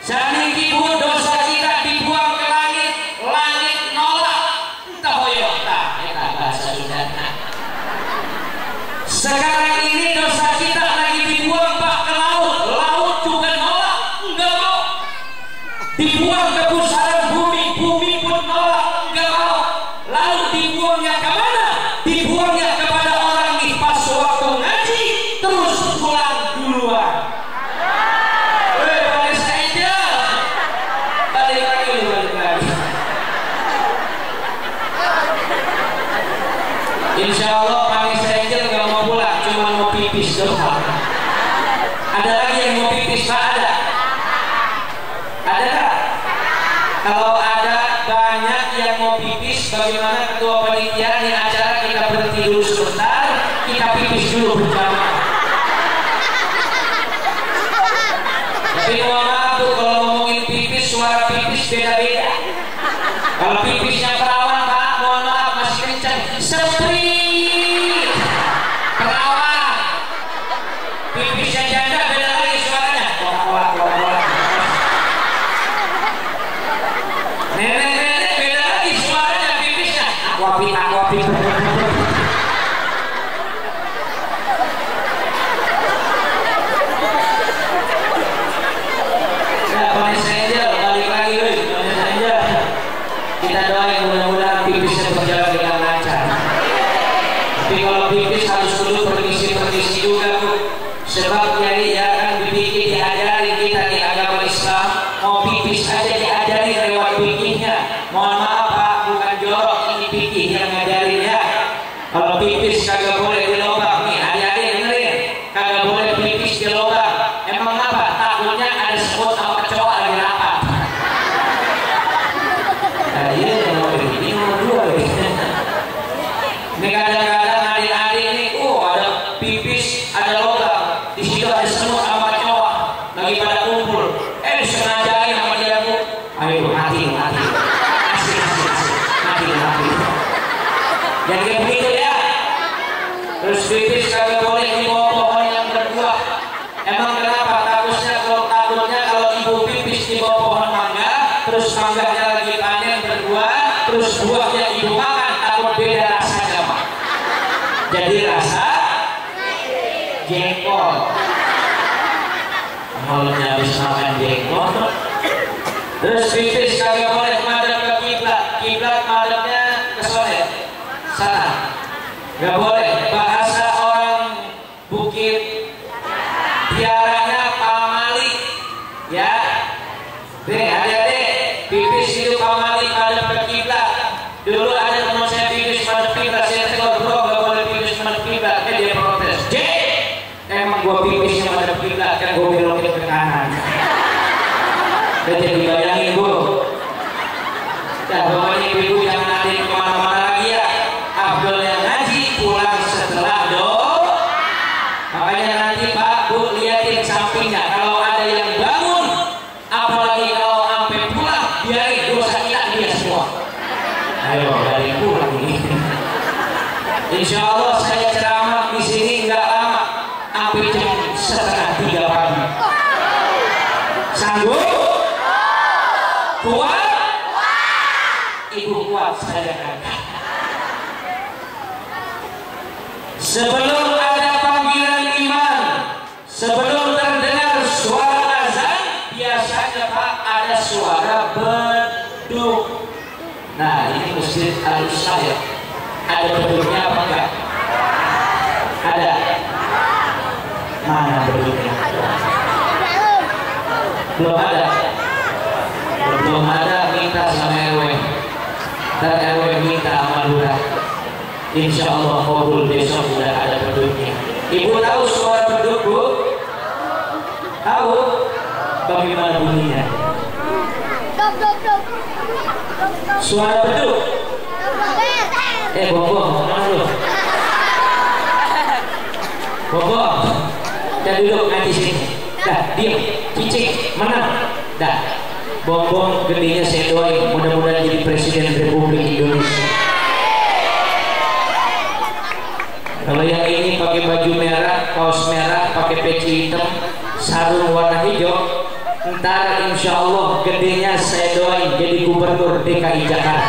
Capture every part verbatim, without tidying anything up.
Saniki pun dosa kita dibuang ke langit, langit nolak. Entah hoyo, tak, eta bahasa Sunda. Sekarang ini dosa kita lagi dibuang pak ke laut, laut juga nolak, enggak mau. Dibuang ke pusaran bumi, bumi pun nolak, enggak mau. Lalu dibuangnya ke mana? Dibuangnya kepada orang nih pas waktu ngaji, terus pulang duluan. Insya Allah Pak Angel nggak mau pulang, cuma mau pipis doang. Ada lagi yang mau pipis Pak? Ada? Ada nggak? Kalau ada banyak yang mau pipis, bagaimana ketua panitia di acara kita berhenti dulu sebentar, kita pipis dulu bersama. Tapi mohon maaf tuh, kalau ngomongin pipis, suara pipis beda-beda. Kalau pipisnya perawan Pak, mohon maaf masih kencang. Sepri perawan. Pipisnya janda beda lagi suaranya. Wah, wah, wah, wah. Nenek-nenek beda lagi suaranya pipisnya. Aquapi, aquapi. Ya, Pak Angel, balik lagi loh. Pak Angel. Kita doain mudah-mudahan pipisnya berjalan dengan lancar. Tapi kalau pipis harus dulu permisi-permisi juga Bu. Sebab jadi ya kan fikih diajari kita di agama Islam, mau pipis aja diajari lewat fikihnya. Mohon maaf Pak, bukan jorok, ini fikih yang ngajarin ya. Kalau pipis kagak boleh di lubang nih, adik-adik dengerin, kagak boleh pipis di lubang. Emang apa? Takutnya ada semut sama kecoa lagi rapat. Nah, iya nomor ini nomor dua ini. Ini kadang-kadang adik-adik ini, oh ada pipis, ada logam, di situ ada semut sama kecoa lagi pada kumpul. Eh disengajain sama dia Bu. Ayo hati hati, asik asik asik, hati hati. Jadi kayak begitu ya. Terus pipis kagak boleh di bawah pohon yang berbuah. Emang kenapa? Takutnya kalau takutnya kalau ibu pipis di bawah pohon mangga, terus mangganya lagi panen berbuah, terus buahnya ibu makan, takut beda rasanya Pak. Jadi rasa jengkol. Mulutnya habis makan jengkol. Terus pipis kagak boleh madep ke kiblat. Kiblat madepnya ke sore sana. Gak boleh. Bahasa orang Bukit Tiaranya pamali. Ya. Deh, adik-adik, pipis itu pamali madep ke kiblat. Dulu ada teman saya pipis madep kiblat, saya tegur, bro, gak boleh pipis madep kiblat. Eh dia protes. Jek, emang gua pipisnya madep kiblat, kan gua belokin ke kanan. Udah jadi bayangin Bu. Dan pokoknya ibu jangan nanti kemana-mana lagi ya. Abdul yang ngaji pulang setelah doa. Makanya nanti Pak Bu liatin sampingnya. Kalau ada yang bangun, apalagi kalau sampai pulang, biarin dosa kita dia semua. Ayo dari pulang ini. Insya Allah saya ceramah di sini nggak lama, sampai jam setengah tiga pagi. Sanggup? Kuat? Ibu kuat saya kata. Sebelum ada panggilan iman, sebelum terdengar suara azan, biasanya Pak ada suara beduk. Nah ini masjid Al-Islah ya. Ada beduknya apa enggak? Ada. Mana beduknya? Belum ada. Belum ada, minta sama R W. Dan R W minta sama lurah. Insya Allah kabul besok sudah ada beduknya. Ibu tahu suara beduk Bu? Tahu? Bagaimana bunyinya? Suara beduk. Eh Bobo, mana lu? Bobo, dah duduk nanti sini. Dah, diam, cicing, menang. Dah, Bobo gedenya saya doain mudah-mudahan jadi Presiden Republik Indonesia. Kalau yang ini pakai baju merah, kaos merah, pakai peci hitam, sarung warna hijau, Ntar insya Allah gedenya saya doain jadi gubernur D K I Jakarta.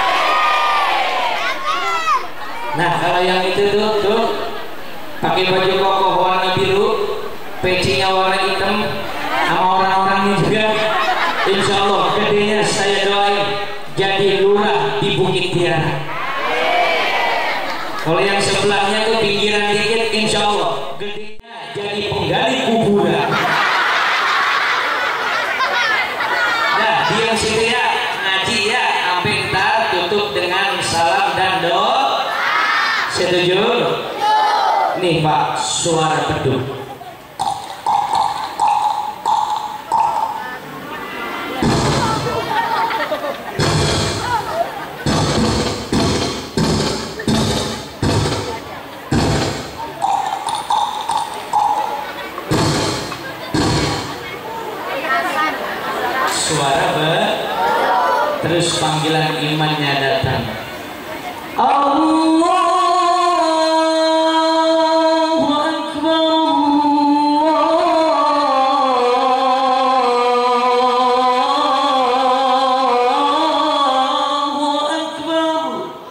Nah kalau yang itu tuh, tuh pakai baju koko warna biru, pecinya warna hitam, sama orang-orangnya juga, insya Allah gedenya saya doain jadi lurah di Bukit Tiara. Kalau yang sebelahnya tuh pinggiran dikit, insya Allah gedenya jadi penggali kuburan. Yang situ ya ngaji ya sampai ntar tutup dengan salam dan doa. Setuju? Nih Pak, suara beduk. Suara ber, terus panggilan imannya datang. Allahu Akbar, Allahu Akbar.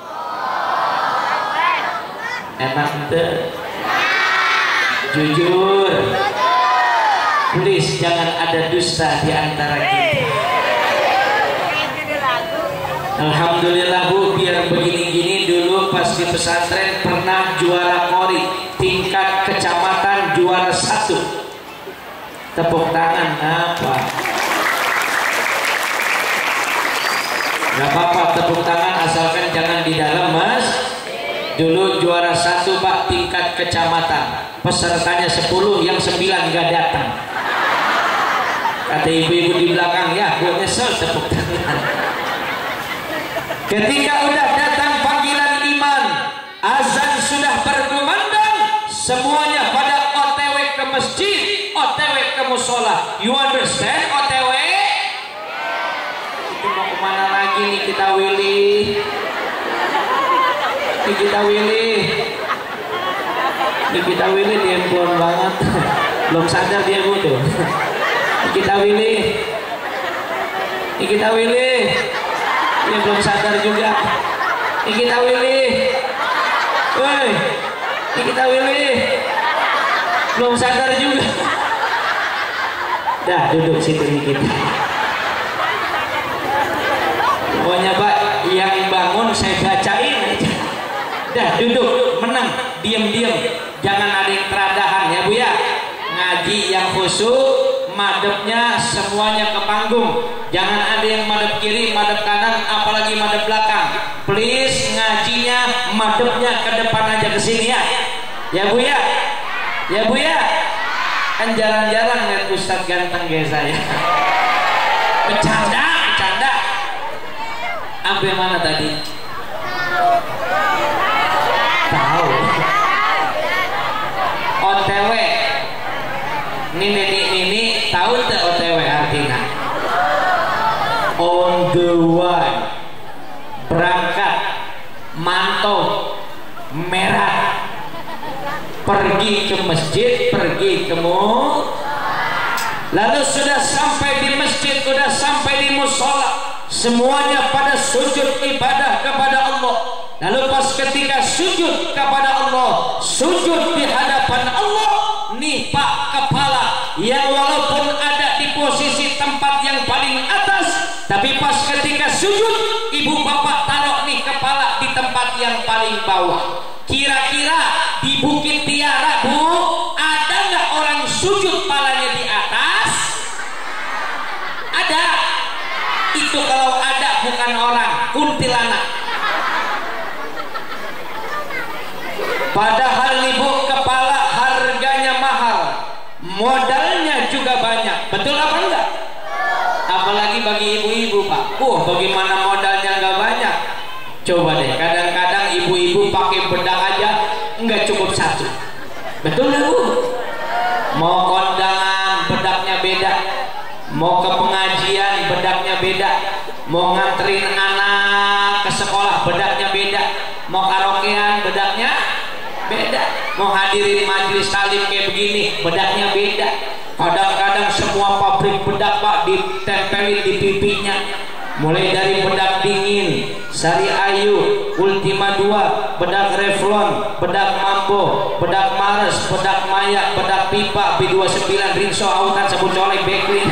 Enak tuh, jujur. Please jangan ada dusta di antara kita. Alhamdulillah Bu, biar begini-gini dulu pas di pesantren pernah juara kori tingkat kecamatan, juara satu. Tepuk tangan apa? Gak apa-apa tepuk tangan asalkan jangan di dalam Mas. Dulu juara satu Pak tingkat kecamatan, pesertanya sepuluh, yang sembilan gak datang. Kata ibu-ibu di belakang, ya gue nyesel tepuk tangan. Ketika udah datang panggilan iman, azan sudah berkumandang, semuanya pada O T W ke masjid, O T W ke musola. You understand O T W? Itu mau kemana lagi nih kita Willy? Nih kita Willy, nih kita Willy dia pun banget, belum sadar dia butuh. Nih kita Willy, nih kita Willy. Ini belum sadar juga. Ini kita Willy. Woi, ini kita Willy. Belum sadar juga. Dah duduk situ nih kita. Pokoknya Pak, yang bangun saya bacain aja. Dah duduk, menang, diam-diam. Jangan ada yang teradahan ya Bu ya. Ngaji yang khusyuk, madepnya semuanya ke panggung. Jangan ada yang madep kiri, madep kanan, apalagi madep belakang. Please ngajinya madepnya ke depan aja, ke sini ya. Ya Bu ya. Ya Bu ya. Kan jarang-jarang lihat Ustadz ganteng kayak saya. Bercanda, bercanda. Sampai mana tadi? Tahu. O T W. Nini nini tahu tak O T W artinya? On the way, berangkat, mantau, merah, pergi ke masjid, pergi ke musola. Lalu sudah sampai di masjid, sudah sampai di musola, semuanya pada sujud ibadah kepada Allah. Lalu pas ketika sujud kepada Allah, sujud di hadapan Allah, nih Pak kepala yang walaupun ada di posisi tempat yang paling atas, tapi pas ketika sujud, ibu bapak taruh nih kepala di tempat yang paling bawah. Kira-kira di Bukit Tiara Bu, ada nggak orang sujud palanya di atas? Ada. Itu kalau ada bukan orang, kuntilanak. Padahal ibu kepala harganya mahal, modalnya juga banyak. Betul apa enggak? Apalagi bagi ibu-ibu Pak. Wah, bagaimana modalnya nggak banyak? Coba deh, kadang-kadang ibu-ibu pakai bedak aja nggak cukup satu. Betul nggak Bu? Mau kondangan bedaknya beda, mau ke pengajian bedaknya beda, mau nganterin anak ke sekolah bedaknya beda, mau karaokean bedaknya beda, mau hadirin majelis taklim kayak begini bedaknya beda. Kadang-kadang kadang-kadang semua pabrik bedak Pak ditempelin di pipinya, mulai dari bedak dingin, Sari Ayu, Ultima dua, bedak Revlon, bedak Mambo, bedak Mars, bedak Maya, bedak Pipa, B dua puluh sembilan, Rinso, Autan, sabun colek, Backlink,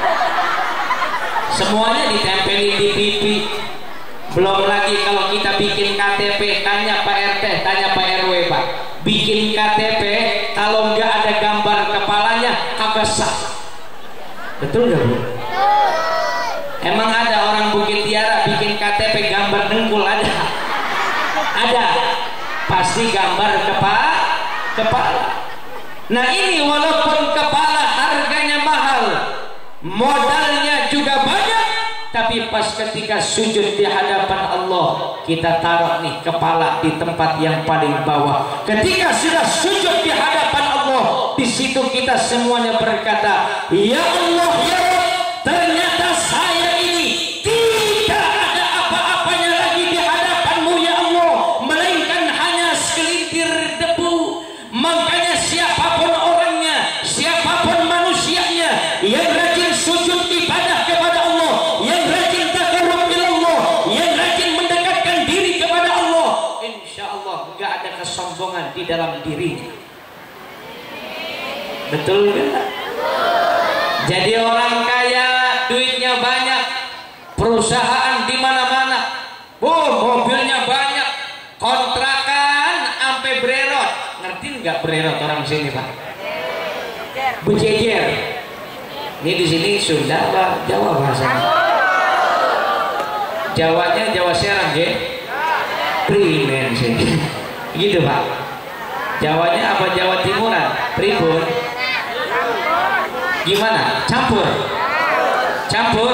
semuanya ditempelin di pipi. Belum lagi kalau kita bikin K T P, tanya Pak R T, tanya Pak R W Pak, bikin K T P kalau nggak ada gambar kepalanya kagak sah. Betul nggak Bu? Emang ada orang Bukit Tiara bikin K T P gambar dengkul? Ada? Ada. Pasti gambar kepala. Kepala. Nah ini walaupun kepala harganya mahal, modalnya juga banyak, tapi pas ketika sujud di hadapan Allah, kita taruh nih kepala di tempat yang paling bawah. Ketika sudah sujud di hadapan Allah, di situ kita semuanya berkata, ya Allah ya Rabb, ternyata saya ini tidak ada apa-apanya lagi di hadapanmu ya Allah, melainkan hanya segelintir debu. Makanya siapapun orangnya, siapapun manusianya yang rajin sujud ibadah kepada Allah, yang rajin takarrub ila Allah, yang rajin mendekatkan diri kepada Allah, insya Allah nggak ada kesombongan di dalam dirinya. Betul nggak? Jadi orang kaya, duitnya banyak, perusahaan di mana-mana, oh mobilnya banyak, kontrakan sampai bererot. Ngerti nggak bererot orang sini Pak? Bejejer. Ini di sini Sunda apa Jawa bahasanya? Jawanya Jawa Serang ya? Primen sih. Gitu Pak. Jawanya apa Jawa Timuran? Pribun. Gimana? Campur. Campur.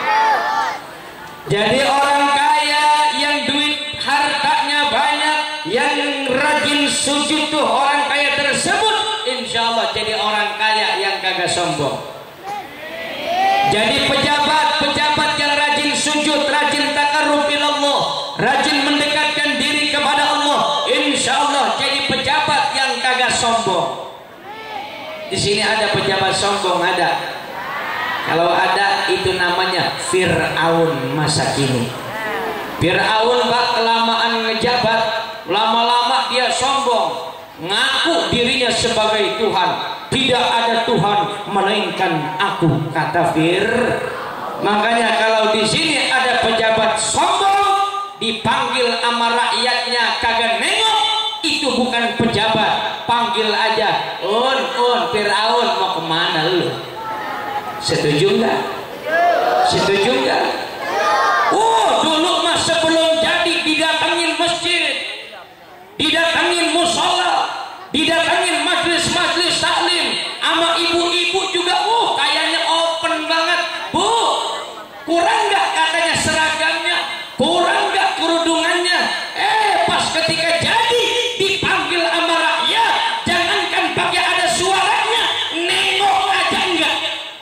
Jadi orang kaya yang duit hartanya banyak, yang rajin sujud tuh orang kaya tersebut, insya Allah jadi orang kaya yang kagak sombong. Jadi pejabat-pejabat yang rajin sujud, rajin takarrub ilallah, rajin mendekatkan diri kepada Allah, insya Allah jadi pejabat yang kagak sombong. Di sini ada pejabat sombong, ada. Kalau ada itu namanya Fir'aun masa kini. Fir'aun Pak kelamaan ngejabat, lama-lama dia sombong, ngaku dirinya sebagai Tuhan. Tidak ada Tuhan melainkan aku, kata Fir. Makanya kalau di sini ada pejabat sombong, dipanggil sama rakyatnya kagak nengok, itu bukan pejabat. Panggil aja, un un Fir'aun mau kemana lu? Setuju nggak? Setuju nggak? Oh dulu mah sebelum jadi didatangin masjid, didatangin musola, didatangin majlis-majlis taklim, sama ibu-ibu juga. Oh kayaknya open banget Bu. Kurang nggak katanya seragamnya, kurang nggak kerudungannya. Eh pas ketika jadi dipanggil sama rakyat, jangankan pakai ada suaranya, nengok aja enggak.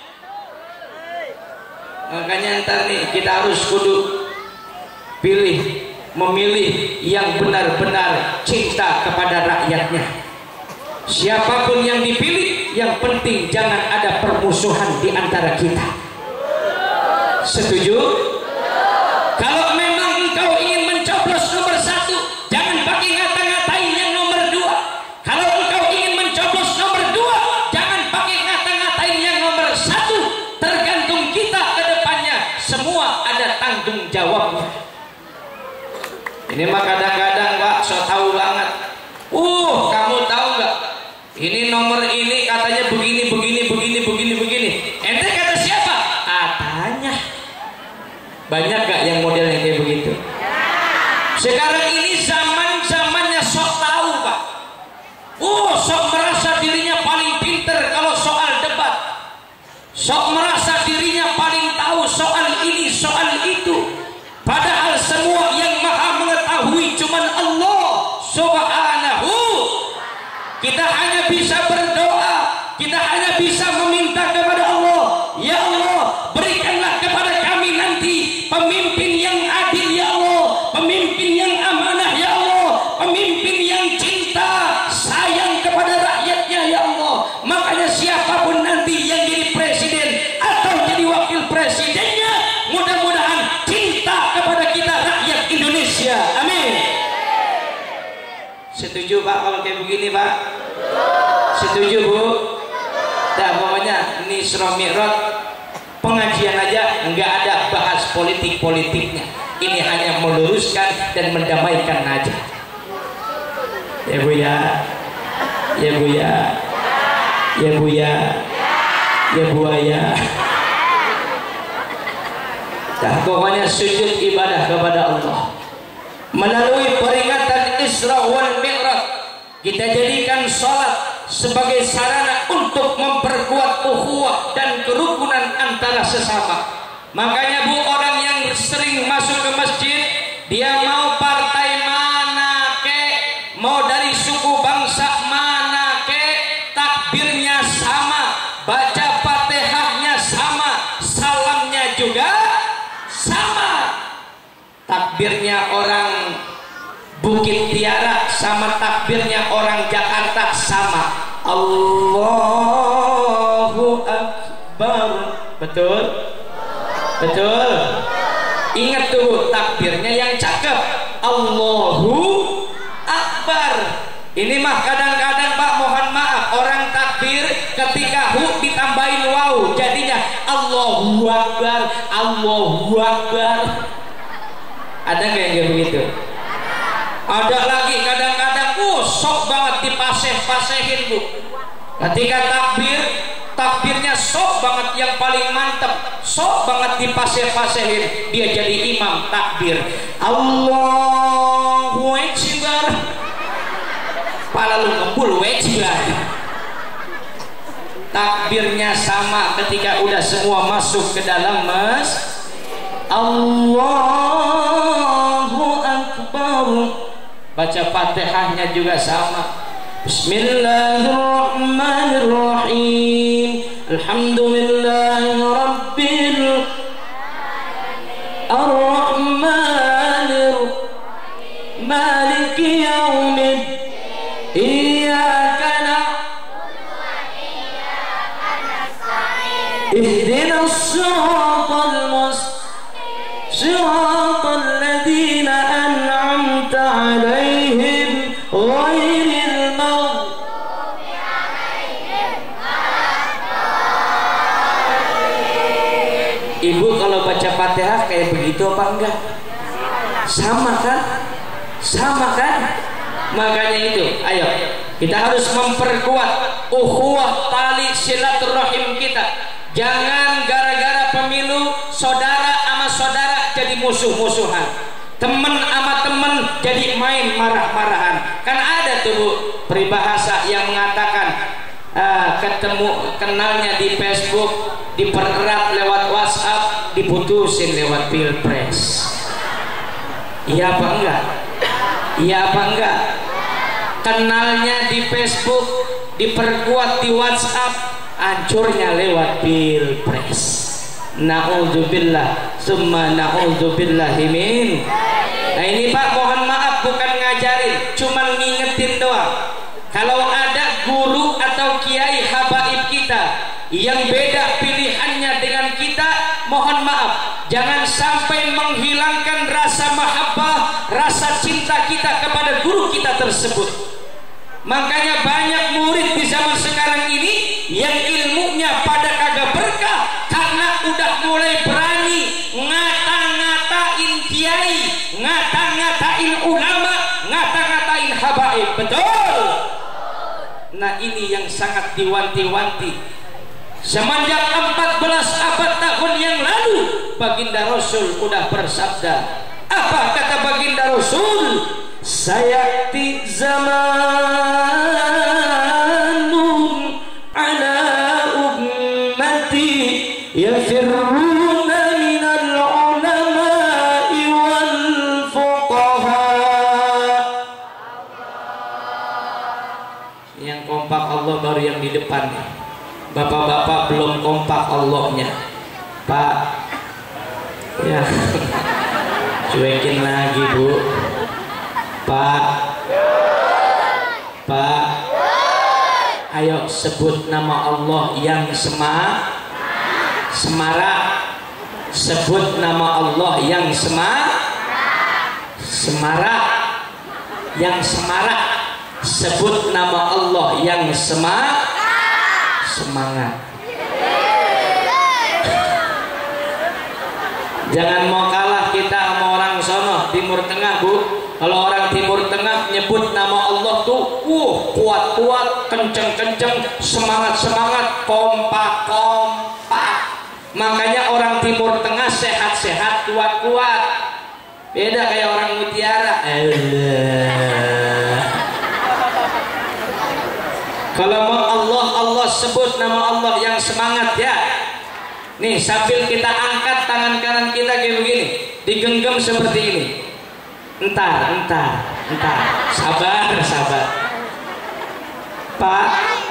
Makanya ntar nih kita harus kudu pilih, memilih yang benar-benar cinta kepada rakyatnya. Siapapun yang dipilih, yang penting jangan ada permusuhan di antara kita. Setuju? Kalau memang engkau ingin mencoblos nomor satu, jangan pakai ngata-ngatain yang nomor dua. Kalau engkau ingin mencoblos nomor dua, jangan pakai ngata-ngatain yang nomor satu. Tergantung kita ke depannya, semua ada tanggung jawabnya. Ini mah kadang-kadang Pak so tahu banget. Uh, kamu tahu nggak? Ini nomor ini katanya begini, begini, begini, begini, begini. Ente kata siapa? Katanya. Banyak gak yang modelnya kayak begitu? Sekarang ini zaman zamannya sok tahu Pak. Uh, sok merasa dirinya paling pinter kalau soal debat. Sok merasa dirinya paling tahu soal ini, soal itu. Padahal semua yang maha mengetahui cuman Allah Subhanahu. Kita hanya bisa berdoa, kita hanya bisa meminta kepada Allah, ya Allah berikanlah kepada kami nanti pemimpin yang adil ya Allah, pemimpin yang amanah ya Allah, pemimpin yang cinta sayang kepada rakyatnya ya Allah. Makanya siapapun nanti yang jadi Setuju Pak kalau kayak begini Pak? Setuju Bu? Nah pokoknya ini Isra Mi'raj pengajian aja nggak ada bahas politik-politiknya. Ini hanya meluruskan dan mendamaikan aja. Ya Bu ya, ya Bu ya, ya Bu ya, ya Bu ya. Nah pokoknya sujud ibadah kepada Allah melalui peringatan Isra wal Mi'raj. Kita jadikan sholat sebagai sarana untuk memperkuat ukhuwah dan kerukunan antara sesama. Makanya Bu, orang yang sering masuk ke masjid, dia mau partai mana ke, mau dari suku bangsa mana ke, takbirnya sama, baca Fatihahnya sama, salamnya juga sama. Takbirnya orang Bukit Tiara sama takbirnya orang Jakarta sama. Allahu Akbar. Betul? Betul? Ingat tuh takbirnya yang cakep. Allahu Akbar. Ini mah kadang-kadang Pak, mohon maaf, orang takbir ketika hu ditambahin waw jadinya Allahu Akbar, Allahu Akbar. Ada nggak yang kayak begitu? Ada lagi kadang-kadang, uh, sok banget dipaseh-pasehin Bu. Ketika takbir, takbirnya sok banget yang paling mantep, sok banget dipaseh-pasehin. Dia jadi imam takbir. Allahu Akbar. Pala lu ngembul Akbar. Takbirnya sama ketika udah semua masuk ke dalam mas. Allahu Akbar. Baca Fatihahnya juga sama. Bismillahirrahmanirrahim. Alhamdulillahirabbil arrahmanir maliki yaumid iyyaka na'budu wa iyyaka nasta'in ihdinas siratal mustaqim siratal ladzina an'amta 'alaihim ghairil maghdubi 'alaihim waladdallin. Ibu kalau baca Fatihah kayak begitu apa enggak? Sama kan? Sama kan? Makanya itu, ayo kita harus memperkuat ukhuwah tali silaturahim kita. Jangan gara-gara pemilu saudara sama saudara jadi musuh-musuhan, temen sama temen jadi main marah-marahan. Kan ada tuh Bu peribahasa yang mengatakan uh, ketemu kenalnya di Facebook dipererat lewat WhatsApp, diputusin lewat pilpres. Iya apa enggak? Iya apa enggak? Kenalnya di Facebook diperkuat di WhatsApp, hancurnya lewat pilpres. Na'udzubillah summa na'udzubillahi min. Nah ini Pak, mohon maaf bukan ngajarin, cuman ngingetin doang. Kalau ada guru atau kiai habaib kita yang beda pilihannya dengan kita, mohon maaf, jangan sampai menghilangkan rasa mahabbah, rasa cinta kita kepada guru kita tersebut. Makanya banyak murid di zaman sekarang ini yang ilmunya pada kagak berkah karena udah mulai berani ngata-ngatain kiai, ngata-ngatain ulama, ngata-ngatain habaib. Betul? Nah ini yang sangat diwanti-wanti. Semenjak empat belas abad tahun yang lalu baginda Rasul udah bersabda. Apa kata baginda Rasul? Sayati zamanun ala ummati yafirruna minal ulama'i wal fuqaha. Yang kompak Allah baru yang di depan. Bapak-bapak belum kompak Allahnya Pak ya. Cuekin lagi Bu. Pak Pak ayo sebut nama Allah yang sema semarak. Sebut nama Allah yang sema semarak, yang semarak. sebut nama Allah yang sema semangat. Jangan mau kalah kita sama orang sono Timur Tengah, Bu. Kalau orang Timur Tengah nyebut nama Allah tuh uh, kuat-kuat, kenceng-kenceng, semangat-semangat, kompak-kompak. Makanya orang Timur Tengah sehat-sehat, kuat-kuat. Beda kayak orang Mutiara. Kalau mau Allah, Allah sebut nama Allah yang semangat ya. Nih sambil kita angkat tangan kanan kita kayak begini, digenggam seperti ini. Entar, entar, entar. Sabar, sabar. Pak,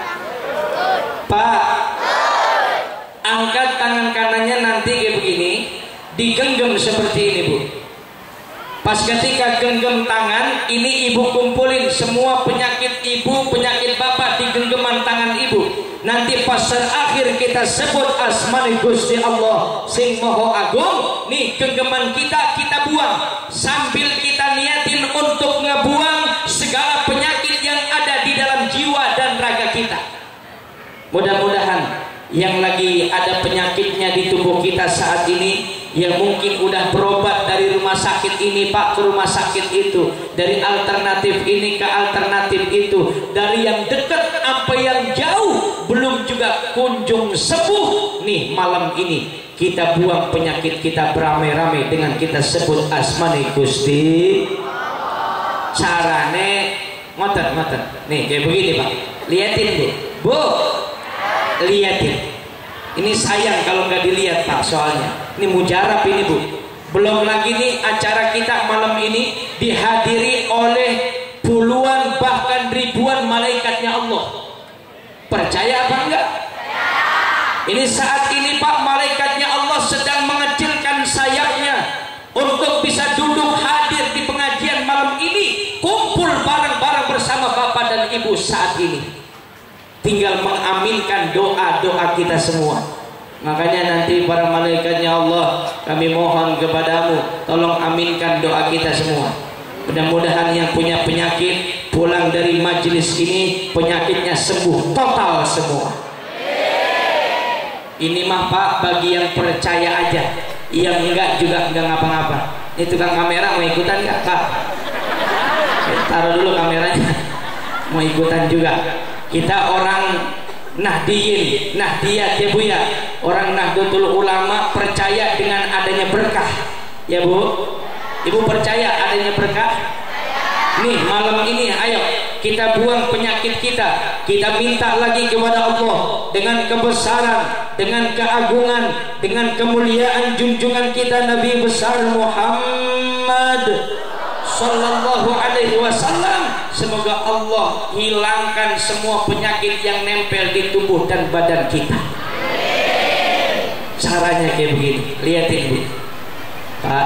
Pak, angkat tangan kanannya nanti kayak begini, digenggam seperti ini, Bu. Pas ketika genggam tangan, ini ibu kumpulin semua penyakit ibu, penyakit bapak di genggaman tangan ibu. Nanti pas terakhir kita sebut asmani Gusti Allah sing Maha Agung. Nih genggaman kita kita buang sambil kita niatin untuk ngebuang segala penyakit yang ada di dalam jiwa dan raga kita. Mudah-mudahan yang lagi ada penyakitnya di tubuh kita saat ini, yang mungkin udah berobat dari rumah sakit ini Pak ke rumah sakit itu, dari alternatif ini ke alternatif itu, dari yang dekat sampai yang jauh belum juga kunjung sembuh. Nih malam ini kita buang penyakit kita beramai-ramai dengan kita sebut asmani Gusti. Carane ngoten ngoten. Nih kayak begini Pak. Liatin Bu. Bu. Liatin. Ini sayang kalau nggak dilihat Pak, soalnya ini mujarab ini Bu. Belum lagi nih acara kita malam ini dihadiri oleh puluhan bahkan ribuan malaikatnya Allah. Percaya apa enggak? Ini saat ini Pak, malaikatnya Allah sedang mengecilkan sayapnya untuk bisa duduk hadir di pengajian malam ini, kumpul bareng-bareng bersama Bapak dan Ibu saat ini. Tinggal mengaminkan doa-doa kita semua. Makanya nanti para malaikatnya Allah, kami mohon kepadamu, tolong aminkan doa kita semua. Mudah-mudahan yang punya penyakit pulang dari majelis ini penyakitnya sembuh total semua. Ini mah Pak bagi yang percaya aja, yang enggak juga enggak ngapa-ngapa. Ini tukang kamera mau ikutan enggak Kak? Taruh dulu kameranya. Mau ikutan juga. Kita orang Nahdiyin, Nahdiyat ya Bu ya, orang Nahdlatul Ulama percaya dengan adanya berkah ya Bu. Ibu percaya adanya berkah? Nih malam ini ayo kita buang penyakit kita, kita minta lagi kepada Allah dengan kebesaran, dengan keagungan, dengan kemuliaan junjungan kita Nabi besar Muhammad Sallallahu Alaihi Wasallam. Semoga Allah hilangkan semua penyakit yang nempel di tubuh dan badan kita. Caranya kayak begini, lihatin Bu. Pak,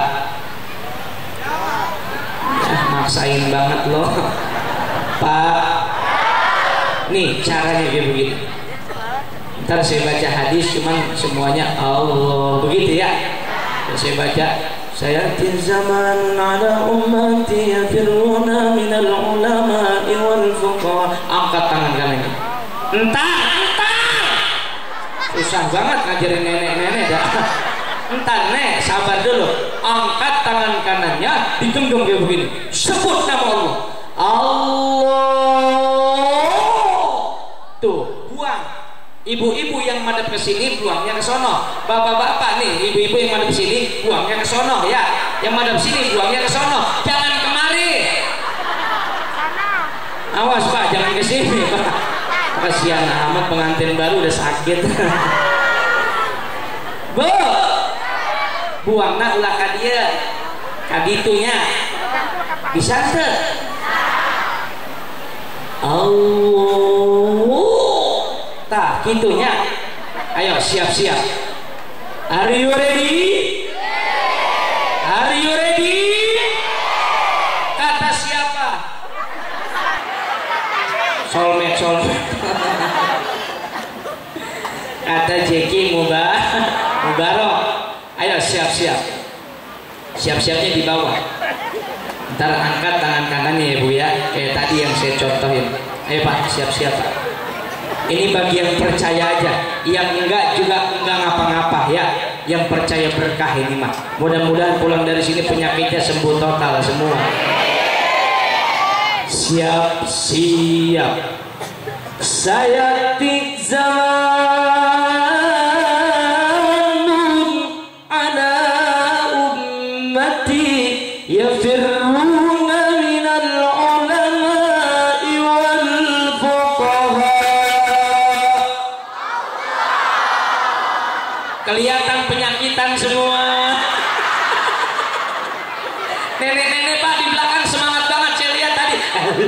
ah, maksain banget loh Pak. Nih caranya kayak begini. Ntar saya baca hadis cuman semuanya Allah begitu ya. Saya baca, sayatin zaman ala ummati yafiruna minal ulama'i wal fuqaha. Angkat tangan kanannya. Entar, entar. Susah banget ngajarin nenek-nenek dah. Entar nek, sabar dulu. Angkat tangan kanannya, digenggam kayak begini. Sebut nama Allah. Allah. Tuh, buang. Ibu-ibu yang madep ke sini buangnya ke sono. Bapak-bapak nih, ibu-ibu yang madep sini buangnya ke sono ya. Yang madep sini buangnya ke sono. Jangan kemari. Awas Pak, jangan ke sini Pak. Kasihan amat pengantin baru udah sakit. Bu, buang nak ulah ka dia. Kaditunya. Bisa tuh. Allah. Tah, gitunya. Ayo siap-siap. Are you ready? Are you ready? Kata siapa? Solmet, solmet. Kata Jeki Mubah, Mubarok. Ayo siap-siap. siap-siapnya di bawah. Ntar angkat tangan kanannya ya Bu ya, kayak tadi yang saya contohin. Ayo Pak, siap-siap Pak. Ini bagi yang percaya aja, yang enggak juga enggak ngapa-ngapa ya. Yang percaya berkah ini mah. Mudah-mudahan pulang dari sini penyakitnya sembuh total semua. Siap-siap. Saya tik zamanun ala ummati yafirruna minal ulama'i wal fuqaha. Kelihatan penyakitan semua. Nenek-nenek Pak di belakang semangat banget saya lihat tadi.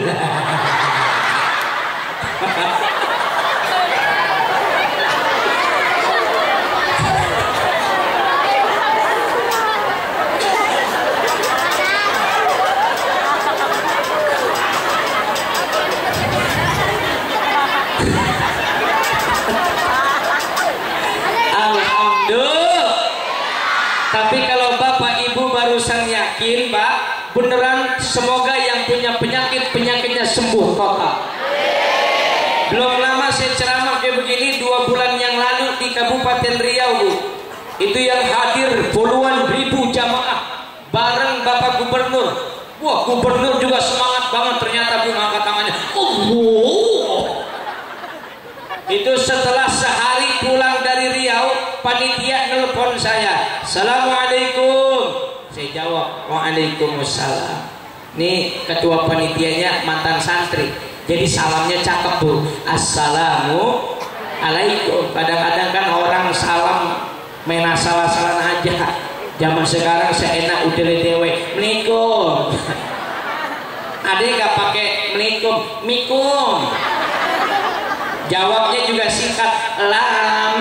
Tapi kalau Bapak Ibu barusan yakin Pak, beneran semoga yang punya penyakit penyakitnya sembuh total. Belum lama saya ceramah kayak begini dua bulan yang lalu di Kabupaten Riau Bu. Itu yang hadir puluhan ribu jamaah bareng Bapak Gubernur. Wah, Gubernur juga semangat banget ternyata Bu, angkat tangannya. Oh, itu setelah sehari pulang dari Riau, panitia nelpon saya, Assalamualaikum. Saya jawab, Waalaikumsalam. Nih ketua panitianya mantan santri, jadi salamnya cakep Bu, Assalamualaikum. Kadang-kadang kan orang salam main asal-asalan aja. Zaman sekarang seenak udah dewe, Assalamualaikum. Ada nggak pakai Assalamualaikum, Mikum. Jawabnya juga singkat, lam.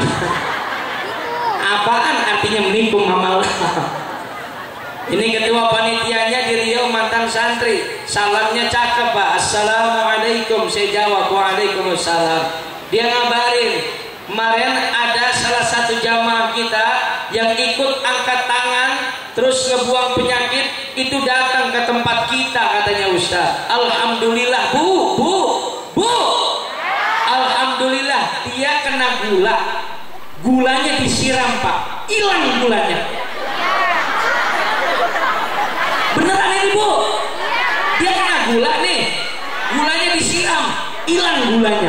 Apaan artinya menipu mamal? Ini ketua panitianya di Riau mantan santri, salamnya cakep Pak, Assalamualaikum. Saya jawab, Waalaikumsalam. Dia ngabarin, kemarin ada salah satu jamaah kita yang ikut angkat tangan terus ngebuang penyakit, itu datang ke tempat kita katanya Ustaz. Alhamdulillah Bu, Bu, Bu. Alhamdulillah dia kena gula, gulanya disiram Pak, hilang gulanya. Beneran ini Bu, dia kena gula nih, gulanya disiram, hilang gulanya.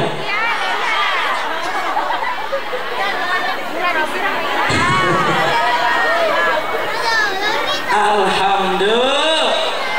Alhamdulillah.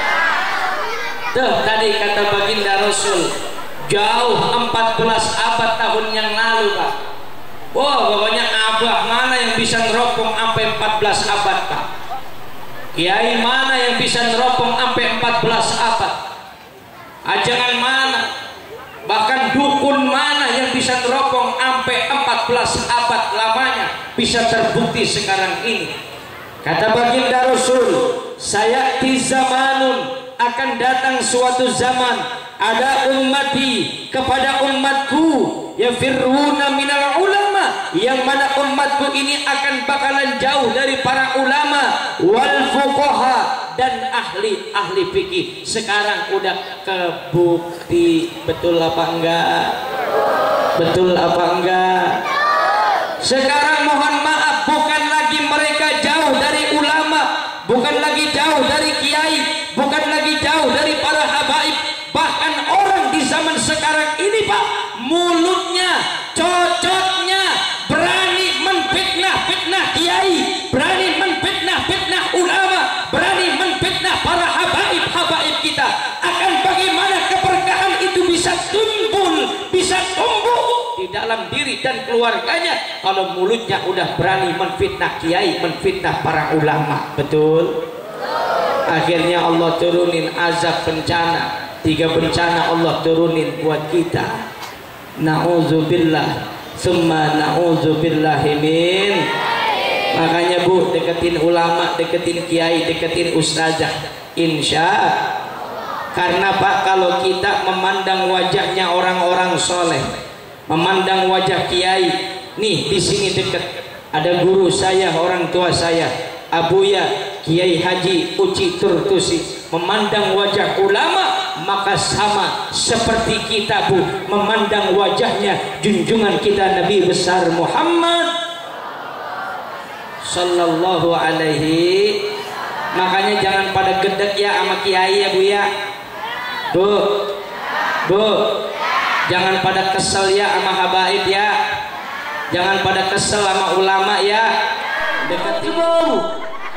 Tuh tadi kata baginda Rasul, jauh empat belas abad tahun yang lalu Pak. Wah, pokoknya abah mana yang bisa neropong sampai empat belas abad Pak. Kiai mana yang bisa neropong sampai empat belas abad. Ajangan mana, bahkan dukun mana yang bisa neropong sampai empat belas abad lamanya, bisa terbukti sekarang ini. Kata baginda Rasul, saya di zamanun, akan datang suatu zaman, ada ummati kepada umatku, yafirruna minal ulama, yang mana umatku ini akan bakalan jauh dari para ulama, wal fuqaha, dan ahli-ahli fikih. Sekarang udah kebukti, betul apa enggak? Betul apa enggak? Sekarang mohon maaf, bukan lagi mereka jauh dari ulama, bukan lagi jauh dari kiai, bukan lagi jauh dari para habaib. Bahkan orang di zaman sekarang ini Pak, mulutnya, cocotnya berani menfitnah-fitnah kiai, berani menfitnah-fitnah ulama, berani menfitnah para habaib-habaib kita. Akan bagaimana keberkahan itu bisa tumbuh, bisa tumbuh di dalam diri dan keluarganya kalau mulutnya udah berani menfitnah kiai, menfitnah para ulama. Betul? Akhirnya Allah turunin azab bencana, tiga bencana Allah turunin buat kita. Na'udzubillah, summa na'udzubillahi min. Makanya Bu, deketin ulama, deketin kiai, deketin ustazah, insya. Karena Pak, kalau kita memandang wajahnya orang-orang soleh, memandang wajah kiai, nih di sini dekat ada guru saya, orang tua saya, Abuya Kiai Haji Uci Turtusi memandang wajah ulama, maka sama seperti kita Bu memandang wajahnya junjungan kita Nabi besar Muhammad sallallahu alaihi. Makanya jangan pada gedek ya sama kiai ya Bu ya. Bu Bu jangan pada kesel ya sama habaib ya. Jangan pada kesel sama ulama ya. Dekat Bu.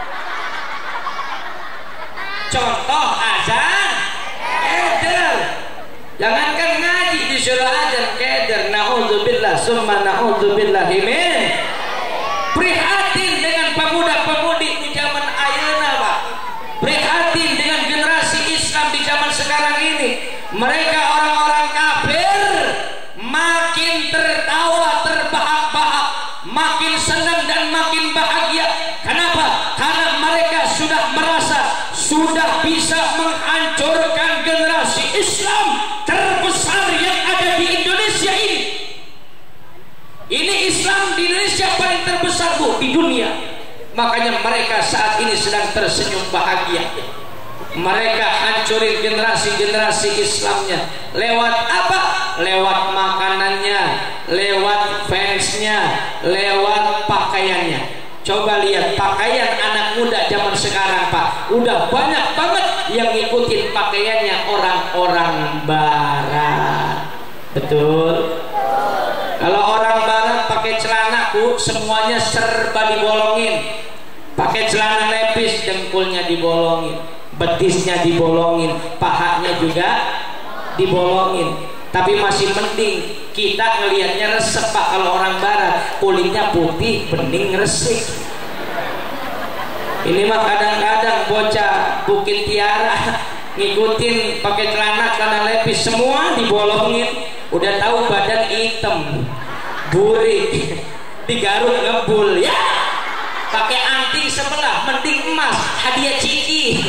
Contoh azan keder. Jangankan ngaji disuruh azan keder. Na'udzubillah summa na'udzubillahi min. Prihatin dengan pemuda-pemudi di zaman ayeuna Pak. Prihatin dengan generasi Islam di zaman sekarang ini. Mereka orang-orang kafir makin tertawa terbahak-bahak, makin senang dan makin bahagia. Kenapa? Karena mereka sudah merasa sudah bisa menghancurkan generasi Islam terbesar yang ada di Indonesia ini. Ini Islam di Indonesia paling terbesar Bu di dunia. Makanya mereka saat ini sedang tersenyum bahagia. Mereka hancurin generasi-generasi Islamnya lewat apa? Lewat makanannya, lewat fansnya, lewat pakaiannya. Coba lihat pakaian anak muda zaman sekarang Pak, udah banyak banget yang ngikutin pakaiannya orang-orang barat. Betul? Kalau orang barat pakai celana Bu, semuanya serba dibolongin. Pakai celana lepis, dengkulnya dibolongin, betisnya dibolongin, pahanya juga dibolongin. Tapi masih mending kita ngelihatnya resep Pak. Kalau orang barat kulitnya putih, bening, resik. Ini mah kadang-kadang bocah Bukit Tiara ngikutin pakai celana celana lepis, semua dibolongin. Udah tahu badan hitam, burik, digaruk ngebul ya. Pakai anting sebelah, mending emas, hadiah Ciki.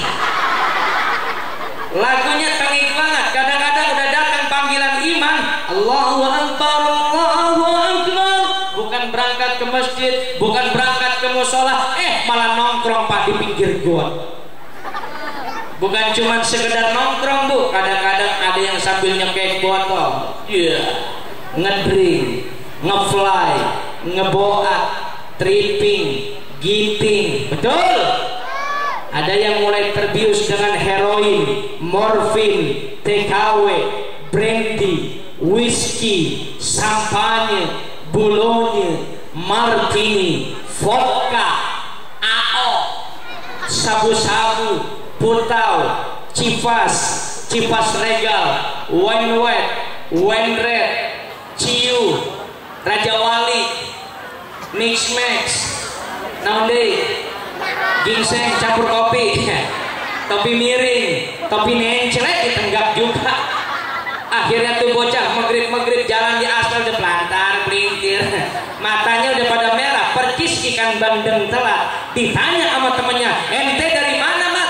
Lagunya tengik banget. Kadang-kadang udah datang panggilan iman, Allahu Akbar, Allahu Akbar. Bukan berangkat ke masjid, bukan berangkat ke musola, eh malah nongkrong Pak di pinggir got. Bukan cuma sekedar nongkrong Bu, kadang-kadang ada yang sambil nyekek botol, iya, yeah. ngedrink, ngefly, ngeboat, tripping, giting, betul? Ada yang mulai terbius dengan heroin, morfin, T K W, brandy, whisky, sampanye, bulonye, martini, vodka, A O, sabu-sabu, putau, cipas, cipas legal, wine wet, wine red, ciu, Raja Wali, mix max, naonde, ginseng campur kopi, topi miring, topi nencelek ditenggak juga. Akhirnya tuh bocah maghrib-maghrib jalan di aspal udah pelantar, pelintir, matanya udah pada merah, percis ikan bandeng telat. Ditanya sama temennya, ente dari mana Mat?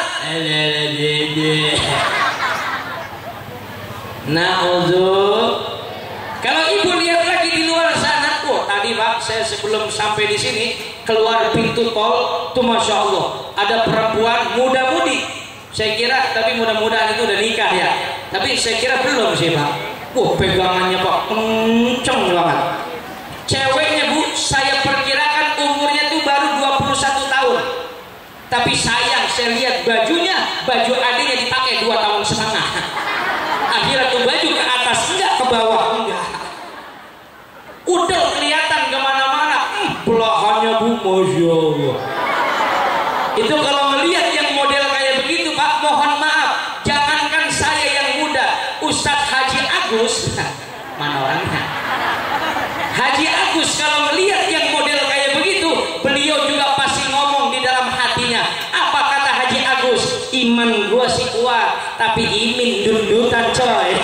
Na'udzu. Kalau ibu lihat lagi di luar sana, oh tadi Pak saya sebelum sampai di sini keluar pintu tol tuh masya Allah ada perempuan muda-mudi. Saya kira tapi mudah-mudahan itu udah nikah ya. Tapi saya kira belum sih Pak. Wah pegangannya Pak kenceng banget. Ceweknya Bu saya perkirakan umurnya tuh baru dua puluh satu tahun. Tapi sayang saya lihat bajunya, baju adiknya dipakai dua tahun setengah. Akhirnya tuh baju ke atas enggak, ke bawah enggak. Udah kelihatan kemana-mana. Hmm, belahannya Bu masya Allah. Itu kalau melihat yang model kayak begitu Pak, mohon maaf, jangankan saya yang muda, Ustadz Haji Agus, mana orangnya? Haji Agus kalau melihat yang model kayak begitu, beliau juga pasti ngomong di dalam hatinya. Apa kata Haji Agus? Iman gua sih kuat, tapi imin dundutan coy.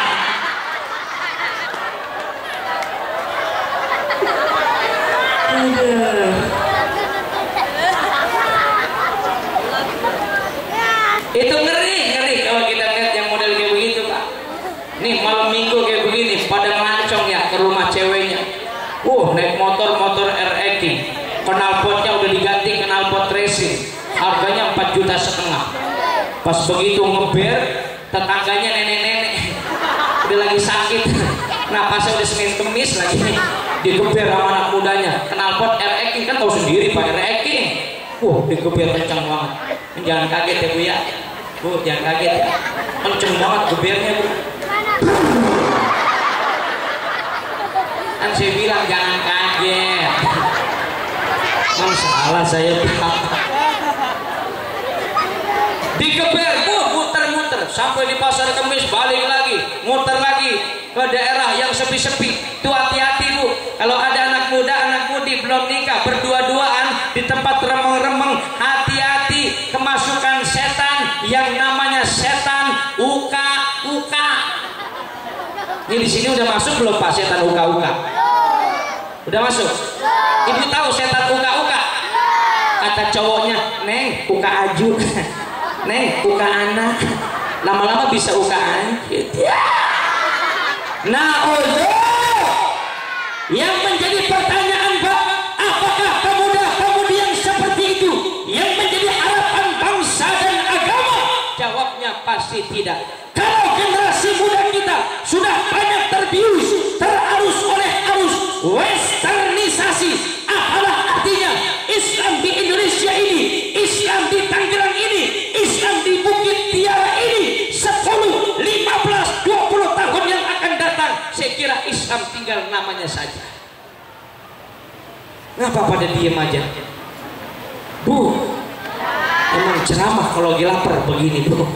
Itu ngeri, ngeri kalau kita lihat yang model kayak begitu Pak. Nih malam minggu kayak begini pada ngelancong ya ke rumah ceweknya. Uh naik motor motor R X, knalpotnya udah diganti knalpot racing. harganya empat juta setengah. Pas begitu ngeber, tetangganya nenek-nenek udah lagi sakit, napasnya udah Senin Kemis lagi, digeber sama anak mudanya. Knalpot R X kan tahu sendiri Pak, R X wah digeber kencang banget. Jangan kaget ya Bu ya, Bu jangan kaget ya, kenceng banget gebernya Bu. Kan saya bilang jangan kaget, kan salah saya bilang. Digeber Bu, muter-muter sampai di Pasar Kemis, balik lagi, muter lagi ke daerah yang sepi-sepi. Tuh hati-hati Bu, kalau ada anak muda, anak mudi belum nikah, berdua-duaan di tempat remeng-remeng, hati-hati kemasukan setan yang namanya setan uka-uka. Ini di sini udah masuk belum Pak setan uka-uka? Udah masuk? Ibu tahu setan uka-uka? Kata cowoknya, Neng, uka aju. Neng, uka anak. Lama-lama bisa uka anjir. Nah, Allah, yang menjadi pertanyaan Pak, apakah pemuda-pemudi yang seperti itu yang menjadi harapan bangsa dan agama? Jawabnya pasti tidak. Kalau generasi muda kita sudah banyak terbius, terarus oleh arus westernisasi, apalah artinya Islam di Indonesia ini, Islam di Tangerang ini, Islam di Bukit Tiara ini, sepuluh, lima belas, dua puluh tahun yang akan datang, saya kira Islam tinggal namanya saja. Ngapa pada diem aja? Bu, emang ceramah kalau lagi lapar begini Bu.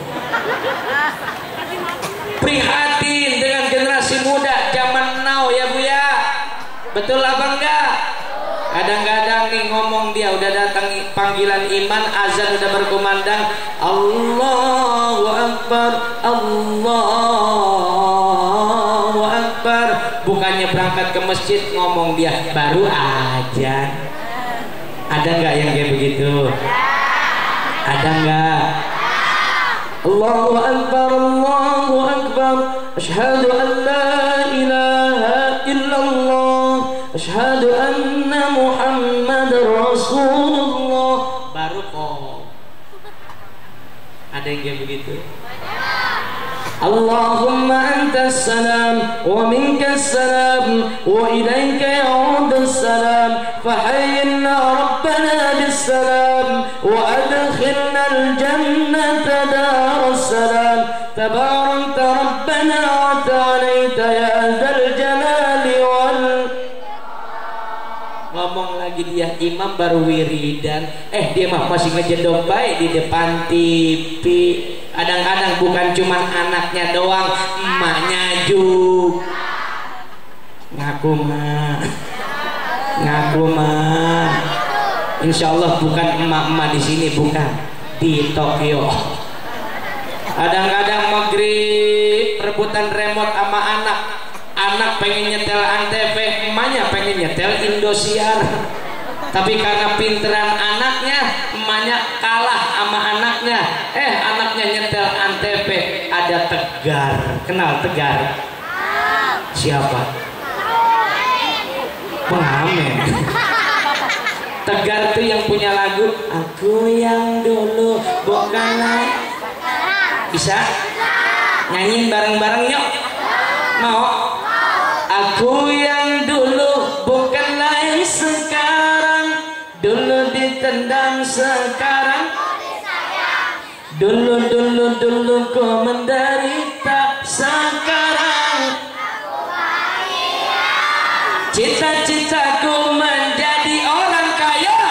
Prihatin dengan generasi muda zaman now ya Bu ya. Betul apa enggak? Kadang-kadang nih ngomong dia udah datang panggilan iman, azan udah berkumandang, Allahu Akbar, Allahu Akbar. Bukannya berangkat ke masjid ngomong dia baru azan. Ada enggak yang kayak begitu? Ada enggak? Allahu Akbar, Allahu Akbar, asyhadu an la ilaha illallah, asyhadu anna Muhammadar Rasulullah. Baru kok. Ada yang kayak begitu? Allahumma antas salam wa minkas salam wa ilaika ya'udus salam fahayyina rabbana bis salam wa adkhilna al jannata darus salam tabarakta rabbana wa ta'alaita ya dzal jalali wal. Ngomong lagi dia imam baru wiridan, eh dia mah masih ngejedok baik di depan T V. Kadang-kadang bukan cuma anaknya doang, emaknya juga. Ngaku mah, ngaku mah. Insya Allah bukan emak-emak di sini, bukan di Tokyo. Kadang-kadang maghrib rebutan remote sama anak. Anak pengen nyetel Antv, emaknya pengen nyetel Indosiar. Tapi karena pinteran anaknya, emaknya kalah sama anaknya. Eh, anaknya nyetel Antv, ada Tegar. Kenal Tegar? Siapa? Pengamen. Tegar tuh yang punya lagu Aku Yang Dulu Bukan Lain. Bisa? Nyanyiin bareng-bareng yuk. Mau? Aku yang dulu bukan lain sekarang, dulu ditendang sekarang, dulu dulu dulu ku menderita sekarang. Cita-citaku menjadi orang kaya.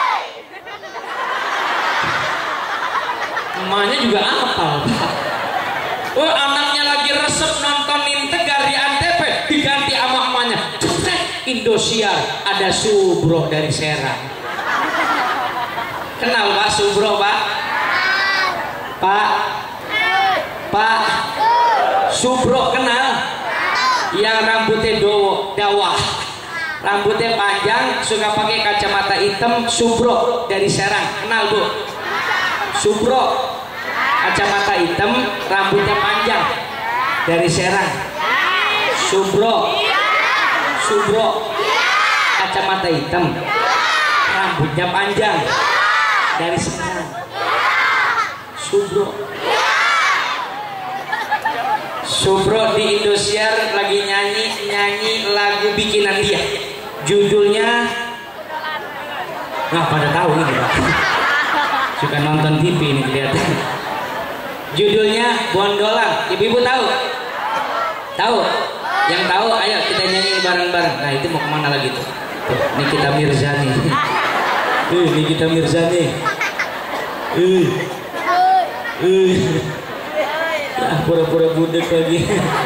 Emaknya juga apal. Oh, anaknya lagi resep nontonin Tegar di Antv, diganti sama emaknya. Indosiar, ada Subro dari Serang. Kenal Pak Subro Pak? Pak? Pak? Subro kenal? Yang rambutnya dowo, dawah, rambutnya panjang, suka pakai kacamata hitam. Subro dari Serang, kenal Bu? Subro kacamata hitam, rambutnya panjang, dari Serang. Subro, Subro kacamata hitam, rambutnya panjang, dari Serang. Supro di Indosiar lagi nyanyi nyanyi lagu bikinan dia. Judulnya, nah pada tahu ini Pak. Suka nonton T V ini kelihatan. Judulnya Bondolan. Ibu-ibu tahu? Tahu? Yang tahu, ayo kita nyanyi bareng-bareng. Nah itu mau kemana lagi tuh? Tuh, Nikita Mirzani. Eh, Nikita Mirzani. Eh, eh. Ya, pura-pura budek lagi.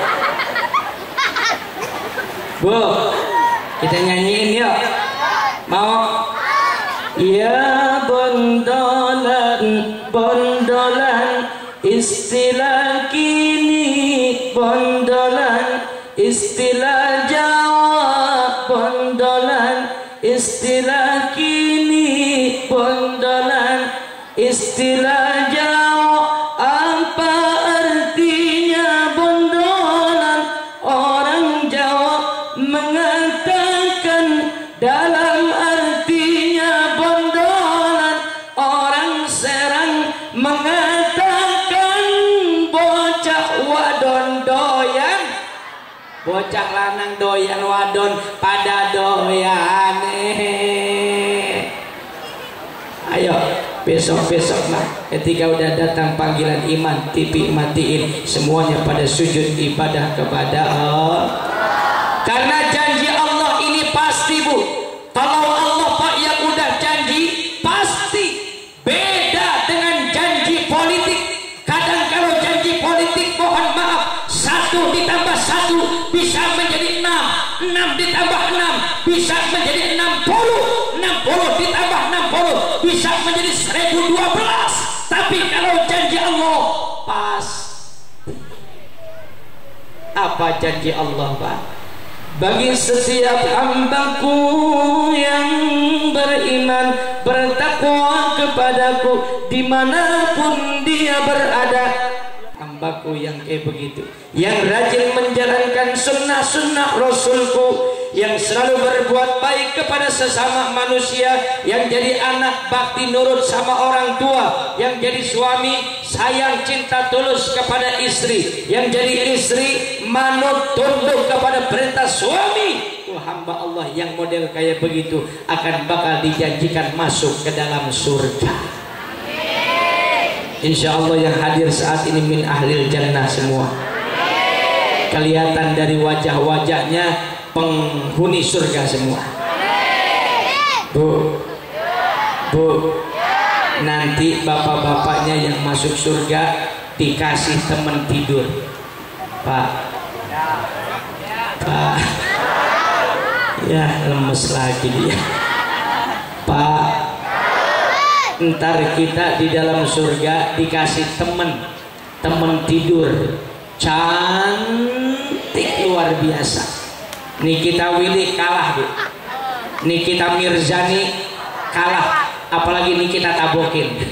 Bu, kita nyanyiin yuk. Mau? Ya bondolan, bondolan, istilah kini bondolan, istilah Jawa bondolan, istilah kini bondolan, istilah Jawa apa artinya bondolan? Orang Jawa mengatakan dalam artinya bondolan, orang Serang mengatakan bocah wadon doyan, bocah lanang doyan wadon pada doyane. Ayo besok-besok lah ketika udah datang panggilan iman, T V matiin, semuanya pada sujud ibadah kepada Allah. Karena janji Allah ini pasti Bu. Kalau Allah Pak yang udah janji pasti. Beda dengan janji politik. Kadang kalau janji politik mohon maaf, satu ditambah satu bisa menjadi enam, enam ditambah enam bisa menjadi enam puluh, enam puluh ditambah enam puluh bisa menjadi seribu dua belas. Tapi kalau janji Allah pas. Apa janji Allah Pak? Bagi setiap hambaku yang beriman, bertakwa kepadaku dimanapun dia berada. Hambaku yang kayak begitu, yang rajin menjalankan sunnah-sunnah Rasulku, yang selalu berbuat baik kepada sesama manusia, yang jadi anak bakti nurut sama orang tua, yang jadi suami sayang cinta tulus kepada istri, yang jadi istri manut tunduk kepada perintah suami. Itu hamba Allah yang model kayak begitu akan bakal dijanjikan masuk ke dalam surga. Insya Allah yang hadir saat ini min ahlil jannah semua. Kelihatan dari wajah-wajahnya penghuni surga semua. Bu, bu, nanti bapak-bapaknya yang masuk surga dikasih teman tidur. Pak, Pak, ya lemes lagi dia. Pak, ntar kita di dalam surga dikasih temen, temen tidur cantik luar biasa. Nikita Willy kalah Bu, Nikita Mirzani kalah, apalagi Nikita Tabokin.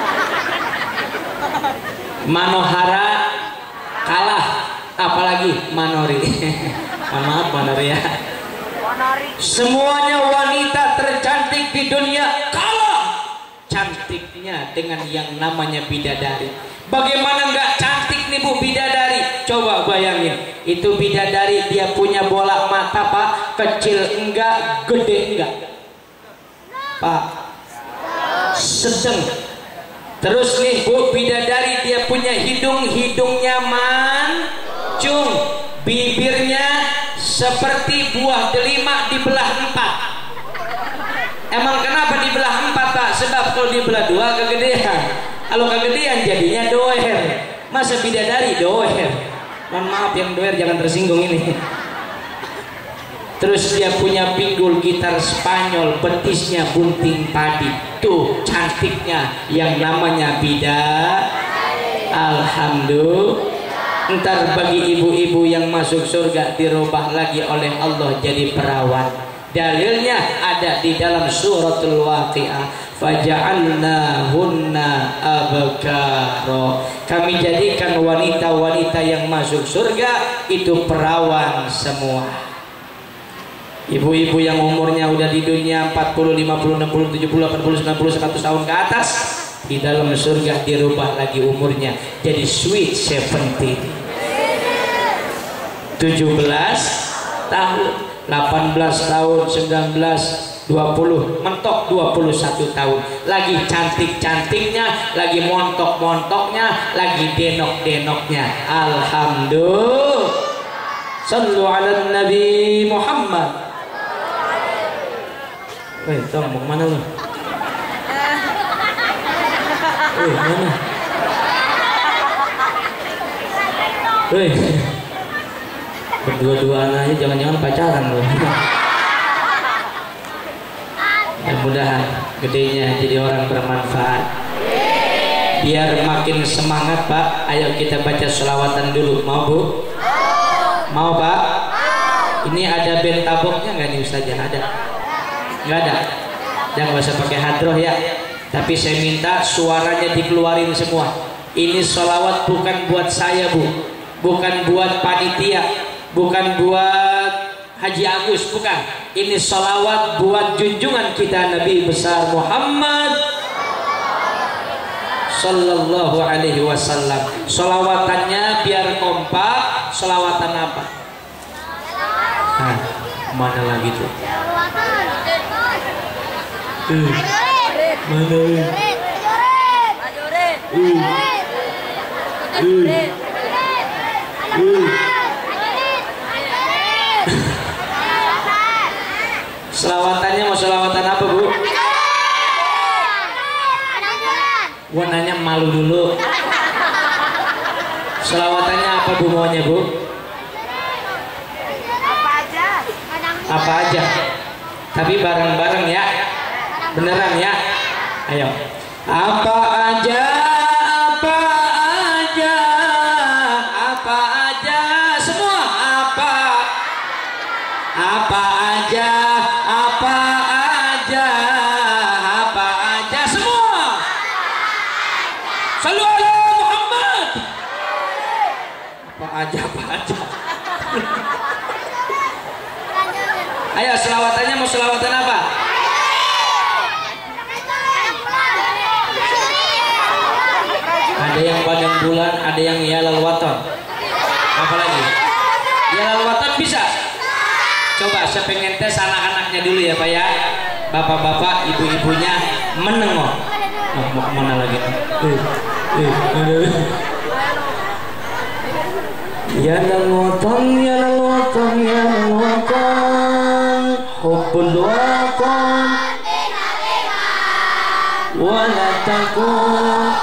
Manohara kalah, apalagi Manori. Maaf Manori ya. Semuanya wanita tercantik di dunia kalah cantiknya dengan yang namanya bidadari. Bagaimana nggak cantik nih Bu bidadari? Coba bayangin, itu bidadari dia punya bola mata Pak, kecil enggak, gede enggak Pak, sedang. Terus nih Bu bidadari dia punya hidung, hidungnya mancung, bibirnya seperti buah delima dibelah empat. Emang kenapa dibelah empat Pak? Sebab kalau dibelah dua kegedean, kalau kegedean jadinya doer. Masa bidadari doer? Mohon maaf yang doer jangan tersinggung ini. Terus dia punya pinggul gitar Spanyol, betisnya bunting padi. Tuh cantiknya yang namanya bidadari. Alhamdulillah. Ntar bagi ibu-ibu yang masuk surga dirubah lagi oleh Allah jadi perawat. Dalilnya ada di dalam suratul Waqiah, faja'alnahunna abkara. Kami jadikan wanita-wanita yang masuk surga itu perawan semua. Ibu-ibu yang umurnya udah di dunia empat puluh, lima puluh, enam puluh, tujuh puluh, delapan puluh, sembilan puluh, seratus tahun ke atas, di dalam surga dirubah lagi umurnya jadi sweet seventeen. tujuh belas tahun, delapan belas tahun, sembilan belas, dua puluh, mentok dua puluh satu tahun. Lagi cantik-cantiknya, lagi montok-montoknya, lagi denok-denoknya. Alhamdulillah. Sallu ala Nabi Muhammad. Weh, Tom, mau mana lu? Weh, mana? Weh, berdua-duaan aja, jangan-jangan pacaran lu. Mudah-mudahan gedenya jadi orang bermanfaat. Biar makin semangat Pak, ayo kita baca sholawatan dulu. Mau Bu? Mau Pak? Ini ada band taboknya nggak nih Ustazah? Ada? Nggak ada? Jangan usah pakai hadroh ya. Tapi saya minta suaranya dikeluarin semua. Ini sholawat bukan buat saya Bu, bukan buat panitia, bukan buat Haji Agus, bukan. Ini sholawat buat junjungan kita Nabi besar Muhammad Sallallahu Alaihi Wasallam. Sholawatannya biar kompak. Sholawatan apa? Nah, mana lagi tuh? Uh, mana? Uh, uh, uh. Selawatannya mau selawatan apa Bu? Gua nanya malu dulu. Selawatannya apa Bu maunya Bu? Apa aja? Apa aja? Tapi bareng-bareng ya. Beneran ya? Ayo. Apa aja? Apa aja? Apa aja? Semua apa? Apa aja? Apa aja? Apa aja? Semua. Sallu ala Muhammad. Apa aja? Apa aja? Ayo selawatannya mau selawatan apa? Ada yang padang bulan, ada yang yalal waton. Apa lagi? Yalal waton bisa? Coba saya pengen tes anak-anaknya dulu ya Pak ya. Bapak-bapak, ibu-ibunya menengok. Oh, mau kemana lagi? Uh, uh, yalal waton, yalal waton, yalal waton, hubbul waton, wala takun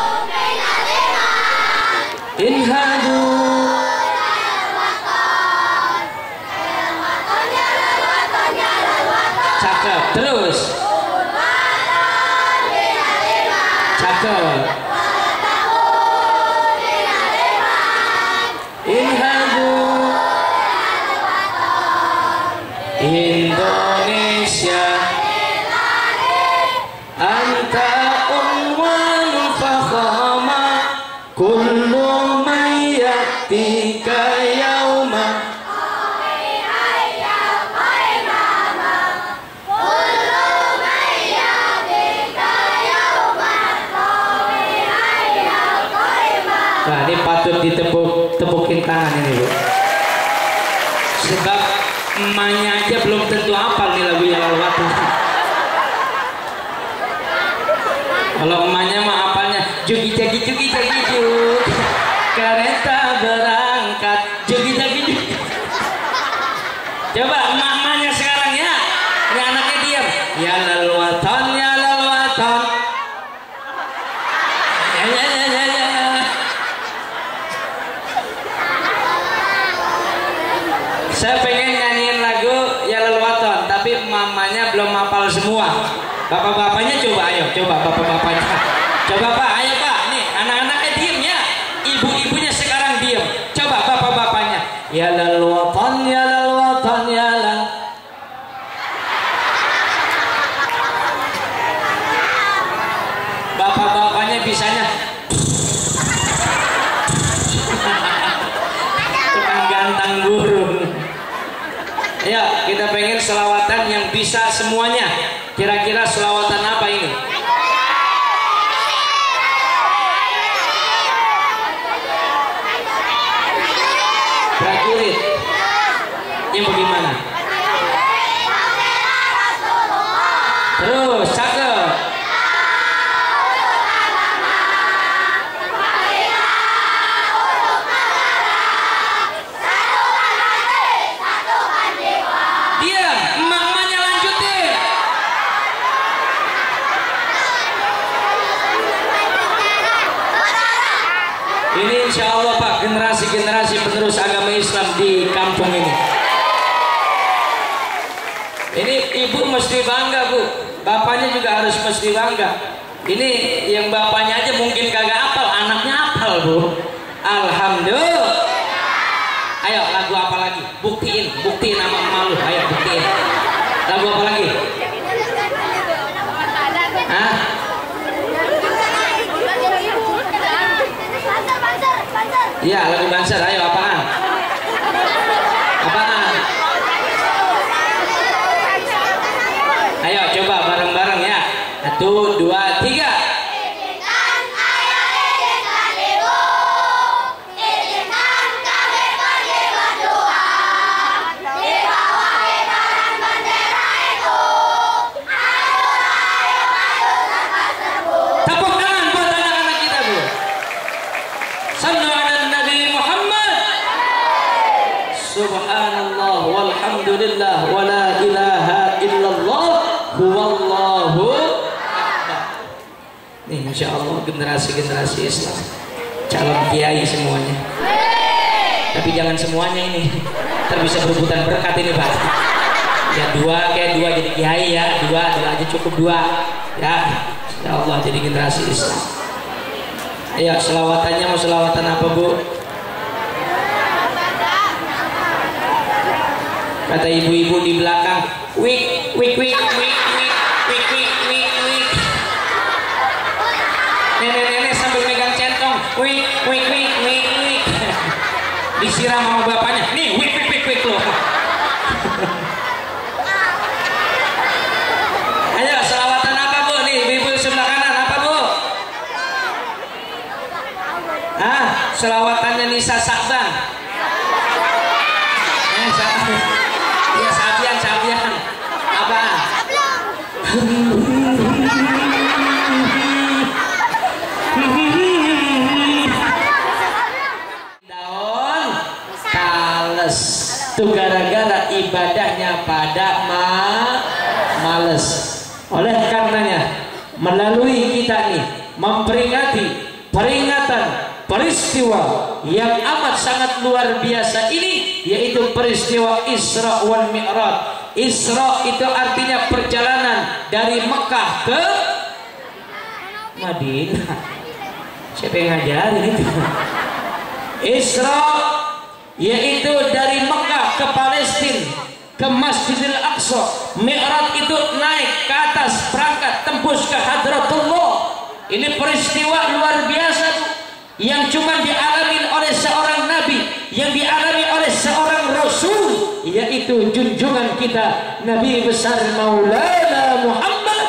inhadu. Cakep, terus cakep. Inhadu Indonesia anta unwanul fakhama kullu mayyatika yauma. Nah, ini patut ditepuk tepukin tangan ini Bu. Sebab emaknya aja belum tentu hafal nih lagu Yalal Waton. Kalau emaknya mah hafalnya jugi jagi jugi jagi juk, kereta berangkat jugi jagi juk. Coba emak-emaknya sekarang ya, ini anaknya diam. Yalal Waton, Yalal Waton. Ya, ya, ya, ya, ya. Saya pengen nyanyiin lagu Yalal Waton, tapi mamanya belum hafal semua. Bapak-bapaknya coba, ayo, coba bapak-bapaknya. Coba Pak, ayo Pak, nih anak-anaknya diem ya. Ibu-ibunya sekarang diem. Coba bapak-bapaknya. Yalal Waton, Yalal Waton, Yalal. Bapak-bapaknya bisanya tukang gantang burung. Ayo kita pengen selawatan yang bisa semuanya. Kira-kira selawatan apa ini? Prajurit. Ini insya Allah Pak, generasi-generasi penerus agama Islam di kampung ini. Ini ibu mesti bangga Bu, bapaknya juga harus mesti bangga. Ini yang bapaknya aja mungkin kagak hafal, anaknya hafal Bu. Alhamdulillah. Ayo lagu apa lagi? Buktiin, buktiin sama malu. Ayo buktiin. Lagu apa lagi? Hah? Iya, lagu Banser. Ayo apaan? Apaan? Ayo coba bareng-bareng ya. Satu, dua, tiga. Subhanallah walhamdulillah wala ilaha illallah huwallahu akbar. Nih Masya Allah generasi-generasi Islam calon kiai semuanya. Tapi jangan semuanya ini, ntar bisa berebutan berkat ini Pak. Ya dua kayak dua jadi kiai ya, dua dua aja cukup dua ya. Ya Allah jadi generasi Islam. Ayo selawatannya mau selawatan apa Bu? Kata ibu-ibu di belakang, wik, wik, wik, wik, wik, wik, wik, wik, wik. Nenek-nenek sambil megang centong, wik, wik, wik, wik, wik. Disiram sama bapaknya, nih, wik, wik, wik, wik loh. Ayo, selawatan apa Bu? Nih, ibu-ibu sebelah kanan, apa Bu? Ah, selawatannya Nisa Sakban. Eh, Sakban. Ya Sabian, Sabian. Apa? Daun tales. Itu gara-gara ibadahnya pada ma males. Oleh karenanya melalui kita nih memperingati peringatan peristiwa yang amat sangat luar biasa ini, yaitu peristiwa Isra wal Mi'raj. Isra itu artinya perjalanan dari Mekah ke Madinah. Siapa yang ngajarin itu? Isra yaitu dari Mekah ke Palestina, ke Masjidil Aqsa. Mi'raj itu naik ke atas, berangkat tembus ke Hadratullah. Ini peristiwa luar biasa yang cuma dialami oleh seorang nabi, yang dialami oleh seorang rasul, yaitu junjungan kita Nabi besar Maulana Muhammad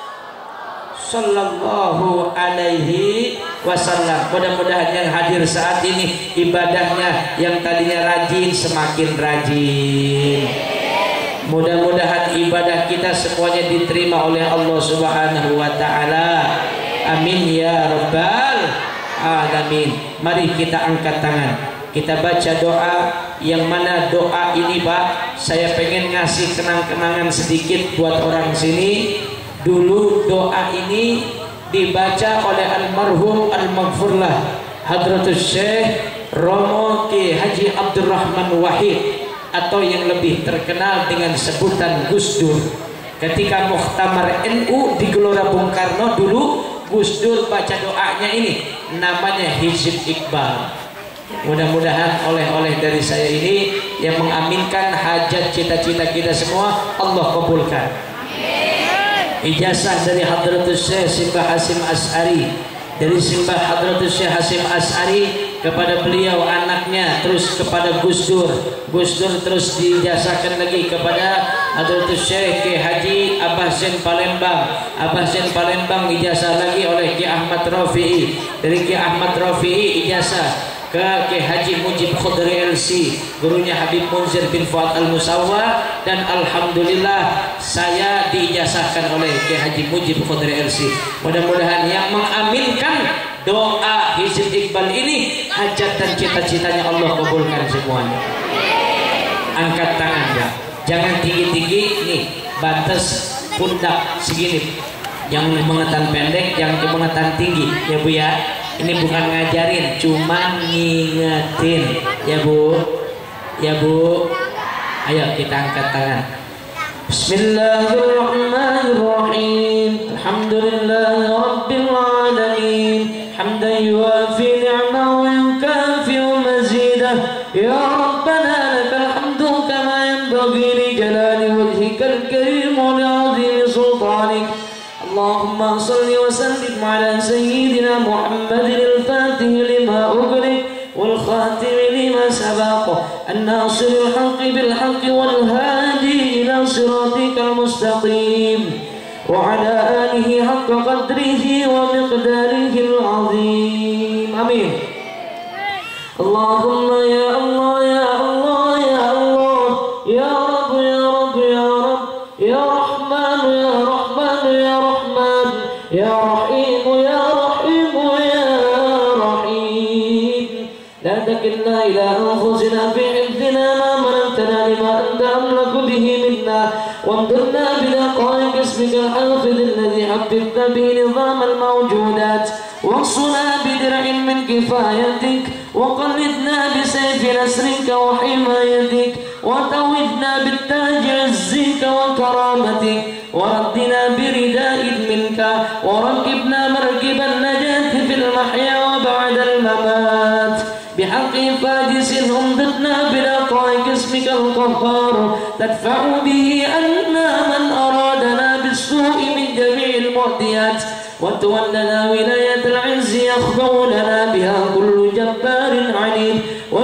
sallallahu alaihi wasallam. Mudah-mudahan yang hadir saat ini ibadahnya yang tadinya rajin semakin rajin. Mudah-mudahan ibadah kita semuanya diterima oleh Allah Subhanahu wa taala. Amin ya rabbal alamin. Mari kita angkat tangan, kita baca doa, yang mana doa ini Pak saya pengen ngasih kenang-kenangan sedikit buat orang sini. Dulu doa ini dibaca oleh almarhum al-maghfurlah Hadratus Syekh Romo Ki Haji Abdurrahman Wahid, atau yang lebih terkenal dengan sebutan Gus Dur. Ketika Muktamar N U di Gelora Bung Karno dulu, Gus Dur baca doanya ini, namanya Hizib Iqbal. Mudah-mudahan oleh-oleh dari saya ini yang mengaminkan hajat cita-cita kita semua Allah kabulkan. Ijazah dari Hadratus Syekh Simbah Hasim As'ari, dari Simbah Hadratus Syekh Hasim As'ari kepada beliau anaknya, terus kepada Gus Dur. Gus Dur terus dijazahkan lagi kepada Hadratus Syekh Ki Haji Abah Zain Palembang. Abah Zain Palembang ijazah lagi oleh Ki Ahmad Rafi'i. Dari Ki Ahmad Rafi'i ijazah ke Ki Haji Mujib Khudri L C, gurunya Habib Munzir bin Fuad Al-Musawwa, dan alhamdulillah saya diijazahkan oleh Ki Haji Mujib Khudri L C. Mudah-mudahan yang mengaminkan doa Hizib Iqbal ini hajat dan cita-citanya Allah kabulkan semuanya. Angkat tangan ya, jangan tinggi-tinggi nih, batas pundak segini. yang mengetan pendek, yang mengetan tinggi, ya Bu ya. Ini bukan ngajarin, cuma ngingetin, ya Bu, ya Bu. Ayo kita angkat tangan. Bismillahirrahmanirrahim. Alhamdulillahi rabbil alamin. Hamdan yuwafi ni'mahu wa yukafi mazidah. Ya Rabbana lakal hamdu kama yanbaghi li jalali wajhikal karim wa li'azimi sultanik. Allahumma salli wa sallim ala sayyidina Muhammadin al-Fatih lima ughliq wal khatim lima sabaq an-nasir al-haqq bil haqq wal hadi ila siratikal mustaqim wa ala alihi haqqa qadrihi wa miqdarihi al-azim. Amin. Allahumma ya Allah ya Allah ya Allah ya Rabb ya Rabb ya Rabb ya Rahman ya Rahman ya Rahman ya Rahim ya Rahim ya Rahim. La takilna ila anfusina fi hifdina ma manatana lima anta amlaku bihi minna وامددنا بلقائك اسمك الحافظ الذي حفظت به نظام الموجودات واصلنا بدرع من كفايتك وقلدنا بسيف نسرك وحمايتك وتوجنا بالتاج عزك وكرامتك وردنا برداء منك وركبنا مركب النجاة في المحيا وبعد الممات بحق فاجس امددنا بلقائك اسمك القهار تدفع به أنا من أرادنا بالسوء من جميع المعديات وتولنا ولاية العز يخضع لنا بها كل جبار عنيد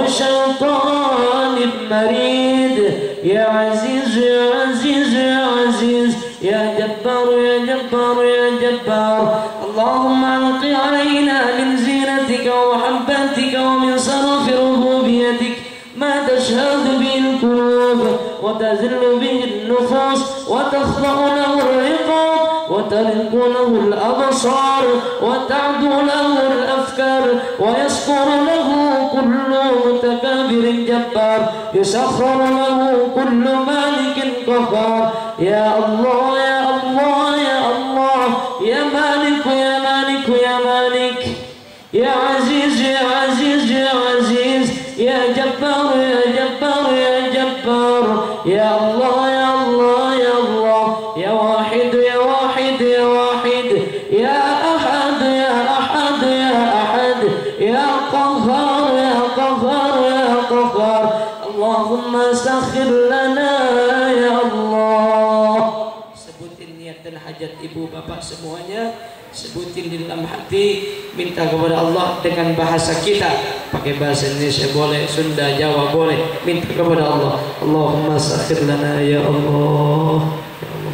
وشيطان مريد يا عزيز يا عزيز يا عزيز يا جبار يا جبار يا جبار. اللهم ألق علينا من زينتك ومحبتك ومن صرف ربوبيتك ما تشهد به القلوب وتذل به النفوس وتخضع له الرقاب وتلق له الأبصار وتعدو له الأفكار ويسطر له كل متكبر جبار يسخر له كل مالك قهار. يا الله يا الله يا الله يا مالك يا مالك يا مالك يا عزيز يا عزيز يا عزيز يا جبار يا جبار يا جبار. يا الله يا الله يا الله يا واحد يا واحد يا واحد يا أحد يا أحد يا أحد يا قهار يا قهار يا قهار. اللهم سخر لنا يا الله. Sebutin niat dan hajat ibu bapak semuanya, sebutin di dalam hati, minta kepada Allah dengan bahasa kita, pakai bahasa Indonesia boleh, Sunda, Jawa boleh, minta kepada Allah. Allahumma sakhir lana ya Allah. Ya Allah.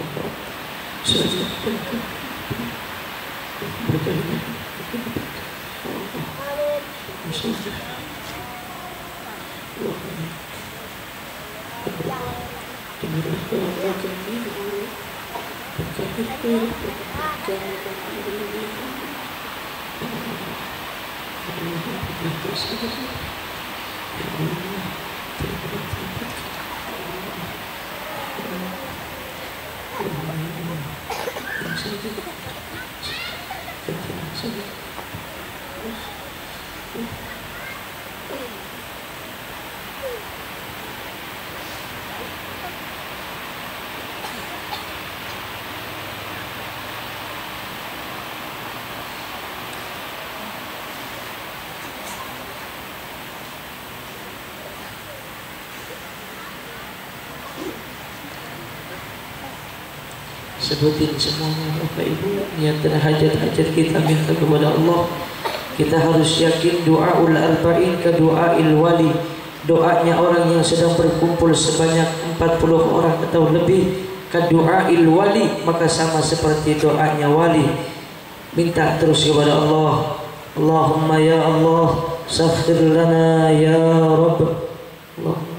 Sebutin semuanya Bapak Ibu, niat dan hajat-hajat kita, minta kepada Allah. Kita harus yakin doaul arba'in ke doail wali, doanya orang yang sedang berkumpul sebanyak empat puluh orang atau lebih, ke doail wali, maka sama seperti doanya wali. Minta terus kepada Allah. Allahumma ya Allah sakhir lana ya Rabb. Allahumma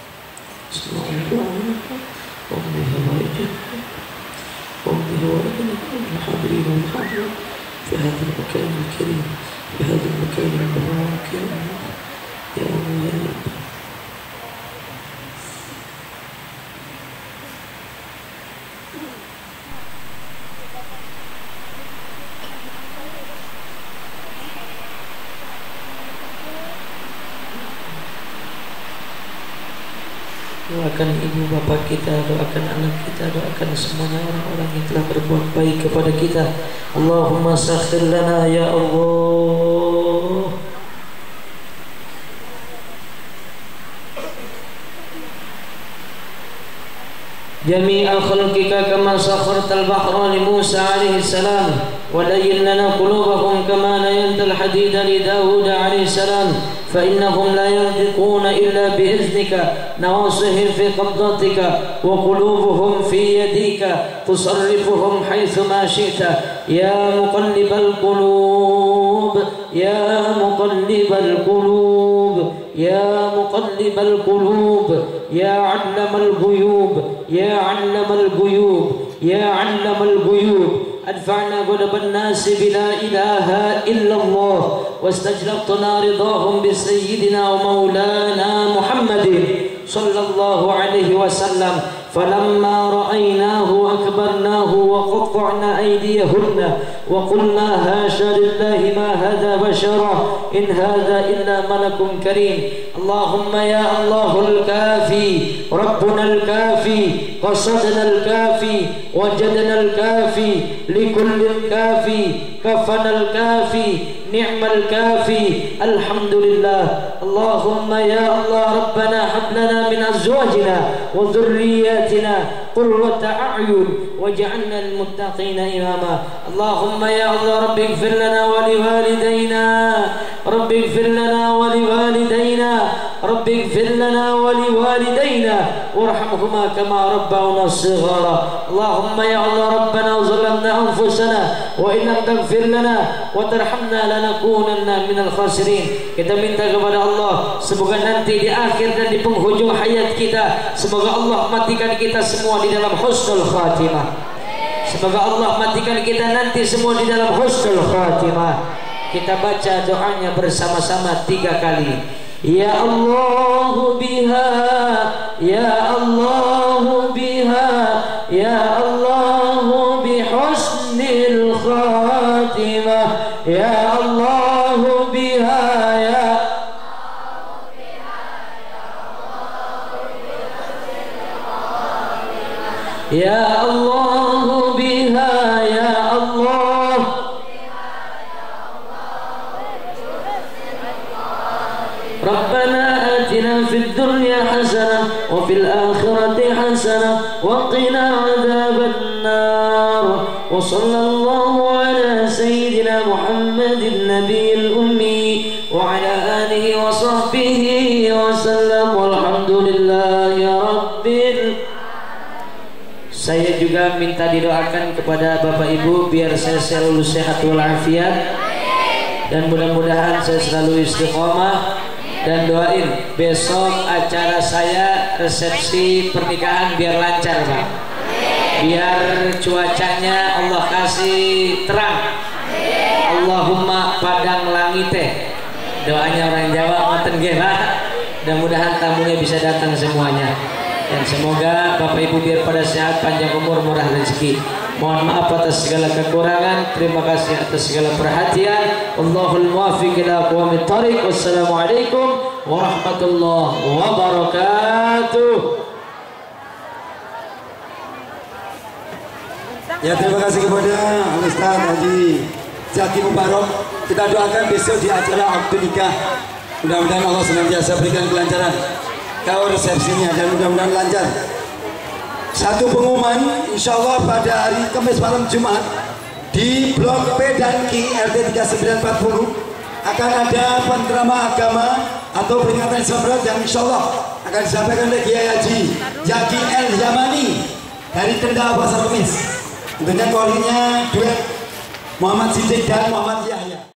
الحاضرين والحاضرات في هذا المكان الكريم، في هذا المكان المبارك يا الله يا الله يا رب. Doakan ibu bapak kita, doakan anak kita, doakan semuanya orang-orang yang telah berbuat baik kepada kita. Allahumma sakhir lana ya Allah. جميع خلقك كما سخرت البحر لموسى عليه السلام ولين لنا قلوبهم كما لينت الحديد لداود عليه السلام فإنهم لا ينطقون إلا بإذنك نواصيهم في قبضتك وقلوبهم في يديك تصرفهم حيث ما شئت يا مقلب القلوب يا مقلب القلوب يا مقلب القلوب يا علم الغيوب يا علم الغيوب يا علم الغيوب أدفعنا غضب الناس بلا إله إلا الله واستجلبتنا رضاهم بسيدنا ومولانا محمد صلى الله عليه وسلم فلما رأيناه أكبرناه وقطعنا أيديهن وقلنا هاشا لله ما هذا بشرا إن هذا إلا ملك كريم اللهم يا الله الكافي ربنا الكافي قصدنا الكافي وجدنا الكافي لكل الكافي كفنا الكافي نعم الكافي الحمد لله اللهم يا الله ربنا هب لنا من أزواجنا وذرياتنا قرة أعين واجعلنا للمتقين إماما اللهم يا الله رب اغفر لنا ولوالدينا رب اغفر لنا ولوالدينا رب اغفر لنا ولوالدينا وارحمهما كما ربونا صغارا اللهم يا الله ربنا ظلمنا أنفسنا وإن لم تغفر لنا وترحمنا لنكونن minal khasirin. Kita minta kepada Allah semoga nanti di akhir dan di penghujung hayat kita semoga Allah matikan kita semua di dalam husnul khatimah. Semoga Allah matikan kita nanti semua di dalam husnul khatimah. Kita baca doanya bersama-sama tiga kali. Ya Allah biha, ya Allah biha, ya Allah bi husnil khatimah, ya Allah biha, ya ya Allah biha, ya Allah. ربنا آتنا في الدنيا حسنة وفي الآخرة حسنة وقنا عذاب النار وصلى الله على سيدنا محمد النبي الأمي وعلى آله وصحبه وسلم والحمد لله رب العالمين. Saya juga minta didoakan kepada Bapak Ibu biar saya selalu sehat walafiat dan mudah-mudahan saya selalu istiqomah. Dan doain besok acara saya resepsi pernikahan biar lancar Pak, biar cuacanya Allah kasih terang. Allahumma padang langit teh doanya orang Jawa ngoten nggih Pak. Mudah-mudahan tamunya bisa datang semuanya dan semoga Bapak Ibu biar pada sehat, panjang umur, murah rezeki. Mohon maaf atas segala kekurangan. Terima kasih atas segala perhatian. Allahul muwaffiq ila aqwamit thariq. Wassalamualaikum warahmatullahi wabarakatuh. Ya, terima kasih kepada Ustaz Haji Zaki Mubarok. Kita doakan besok di acara akad nikah. Mudah-mudahan Allah senantiasa berikan kelancaran kau resepsinya dan mudah-mudahan lancar. Satu pengumuman, insya Allah pada hari Kamis malam Jumat di Blok P dan Q R T tiga sembilan empat nol akan ada pencerama agama atau peringatan Islam berat yang insya Allah akan disampaikan oleh Kiai Haji Zaki El Yamani dari Kendal Pasar Kemis. Tentunya kolinya duet Muhammad Siddiq dan Muhammad Yahya.